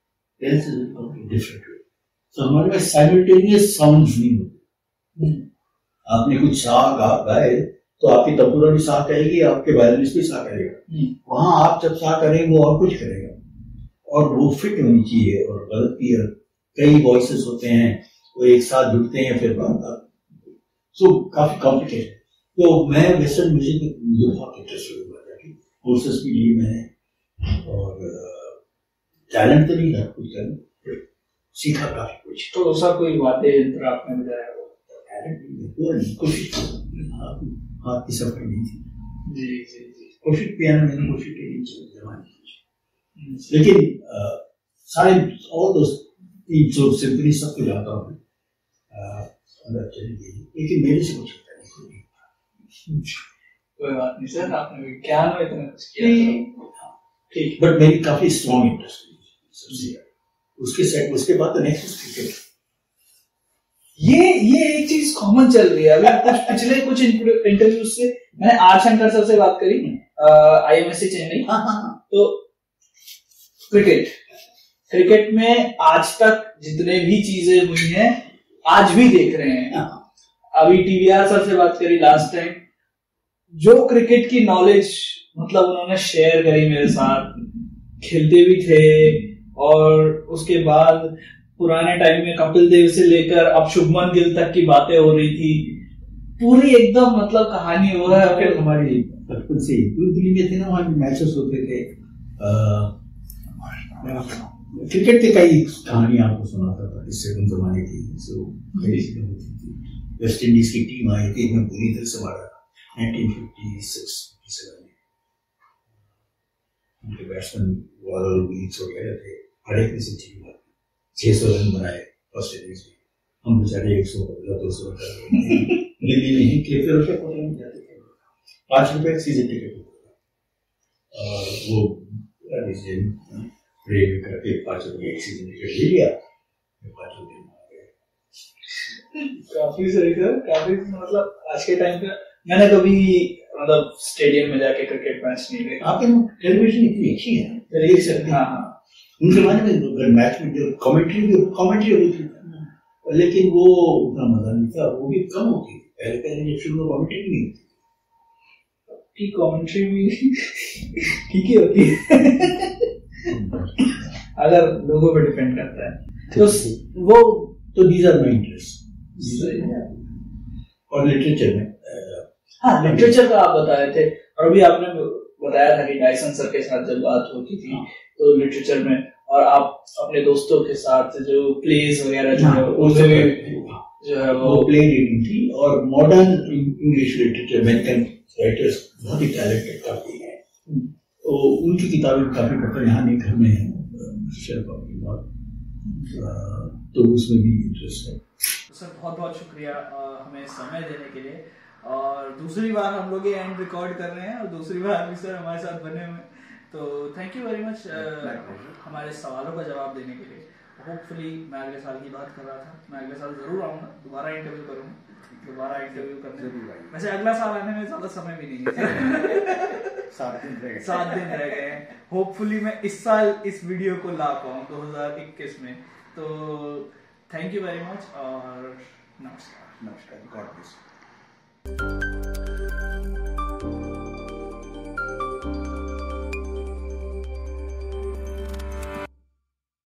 C: तो हमारे पास साइमल्टेनियस साउंड्स नहीं होते। आपने कुछ सा गाए तो आपकी तबूरा भी सा करेगी, आपके वायलिनिस्ट भी सा करेगा, वहां आप जब सा करें वो और कुछ करेगा, और वो फिट होनी चाहिए और गलती है। कई वॉइसेस होते हैं वो एक साथ जुड़ते हैं, फिर सो काफी कॉम्प्लिकेटेड। तो मैं वेस्टर्न म्यूजिक में मुझे बहुत इंटरेस्ट हुआ था कि कोर्सेस भी लिए मैंने, और टैलेंट तो नहीं था कुछ करने, सीखा काफी कुछ।
A: तो ऐसा कोई वाद्य यंत्र आपने बजाया हो?
C: कोशिश हाथ की सफाई नहीं थी, जी कोशिश पियानो मैंने कोशिश की जमाने, लेकिन सारे और दोस्त सिंपली सब कुछ आता हूँ, लेकिन मेरे से कुछ होता नहीं।
A: कोई बात नहीं सर, आपने विज्ञान में इतना कुछ किया,
C: ठीक, बट मेरी काफी स्ट्रॉन्ग इंटरेस्ट सबसे। उसके बाद तो नेक्स्ट क्रिकेट।
A: ये एक चीज कॉमन चल रही है अभी पिछले कुछ इंटरव्यूज से। मैंने आर शंकर सर से बात करी, IMSC चेन्नई, तो क्रिकेट में आज तक जितने भी चीजें हुई हैं आज भी देख रहे हैं। अभी TVR सर से बात करी लास्ट टाइम, जो क्रिकेट की नॉलेज मतलब उन्होंने शेयर करी मेरे साथ, खेलते भी थे, और उसके बाद पुराने टाइम में कपिल देव से लेकर अब शुभमन गिल तक की बातें हो रही थी, पूरी एकदम मतलब कहानी हो रहा है। फिर
C: हमारी बचपन से दिल्ली में थे ना, वहाँ मैचेस होते थे, क्रिकेट की कई कहानी आपको सुनाता था, इससे उन जमाने की वेस्ट इंडीज की टीम आई थी, मैं पूरी तरह से मारा 1956-57 में। उनके बैट्समैन वॉलर विलियम्स वगैरह थे, हर एक किसी टीम 600 रन बनाए फर्स्ट इनिंग्स में, हम बेचारे 100-200 दिल्ली में ही फिर उसे पता नहीं जाते थे, 5 रुपए सीजन टिकट होता था, और वो रेल करके 5 रुपए एक सीजन टिकट ले लिया, 5 रुपए आ गए।
A: काफी सही सर, काफी मतलब आज के टाइम पे मैंने कभी मतलब स्टेडियम में जाके क्रिकेट मैच नहीं देखा।
C: आपके टेलीविजन इतनी अच्छी है देख सकते हैं। हाँ, उन जमाने में मैच में जो कमेंट्री होती थी, लेकिन वो उतना मजा नहीं था, वो भी कम होती थी। पहले जब शुरू में कमेंट्री नहीं थी,
A: की कमेंट्री भी ठीक ही होती है अगर लोगों पे डिपेंड करता है तो वो
C: तो दीज आर माय इंटरेस्ट। और लिटरेचर में
A: हाँ, लिटरेचर का आप बताए थे, और अभी आपने बताया था कि डायसन सर के साथ जब बात होती थी तो लिटरेचर में, और आप अपने दोस्तों के साथ जो प्लेज वगैरह जो है उसमें जो है वो
C: प्ले रीडिंग थी। और modern English literature American writers बहुत ही टैलेंटेड काफी हैं, तो उनकी किताबें काफी पढ़ता, यहाँ नहीं घर में है तो उसमें भी इंटरेस्ट है।
A: सर बहुत बहुत शुक्रिया हमें समय देने के लिए, और दूसरी बार हम लोग ये एंड रिकॉर्ड कर रहे हैं और दूसरी बार भी सर हमारे साथ बने हुए, तो थैंक यू वेरी मच हमारे सवालों का जवाब देने के लिए। होपफुली मैं अगले साल की बात कर रहा था, मैं अगले साल जरूर आऊँगा, दोबारा इंटरव्यू करूँगा, दोबारा इंटरव्यू करने। वैसे अगला साल आने में ज्यादा समय भी नहीं है 7 दिन रह गए हैं। होपफुली मैं इस साल इस वीडियो को ला पाऊँ 2021 में। तो थैंक यू वेरी मच और नमस्कार।
B: God bless.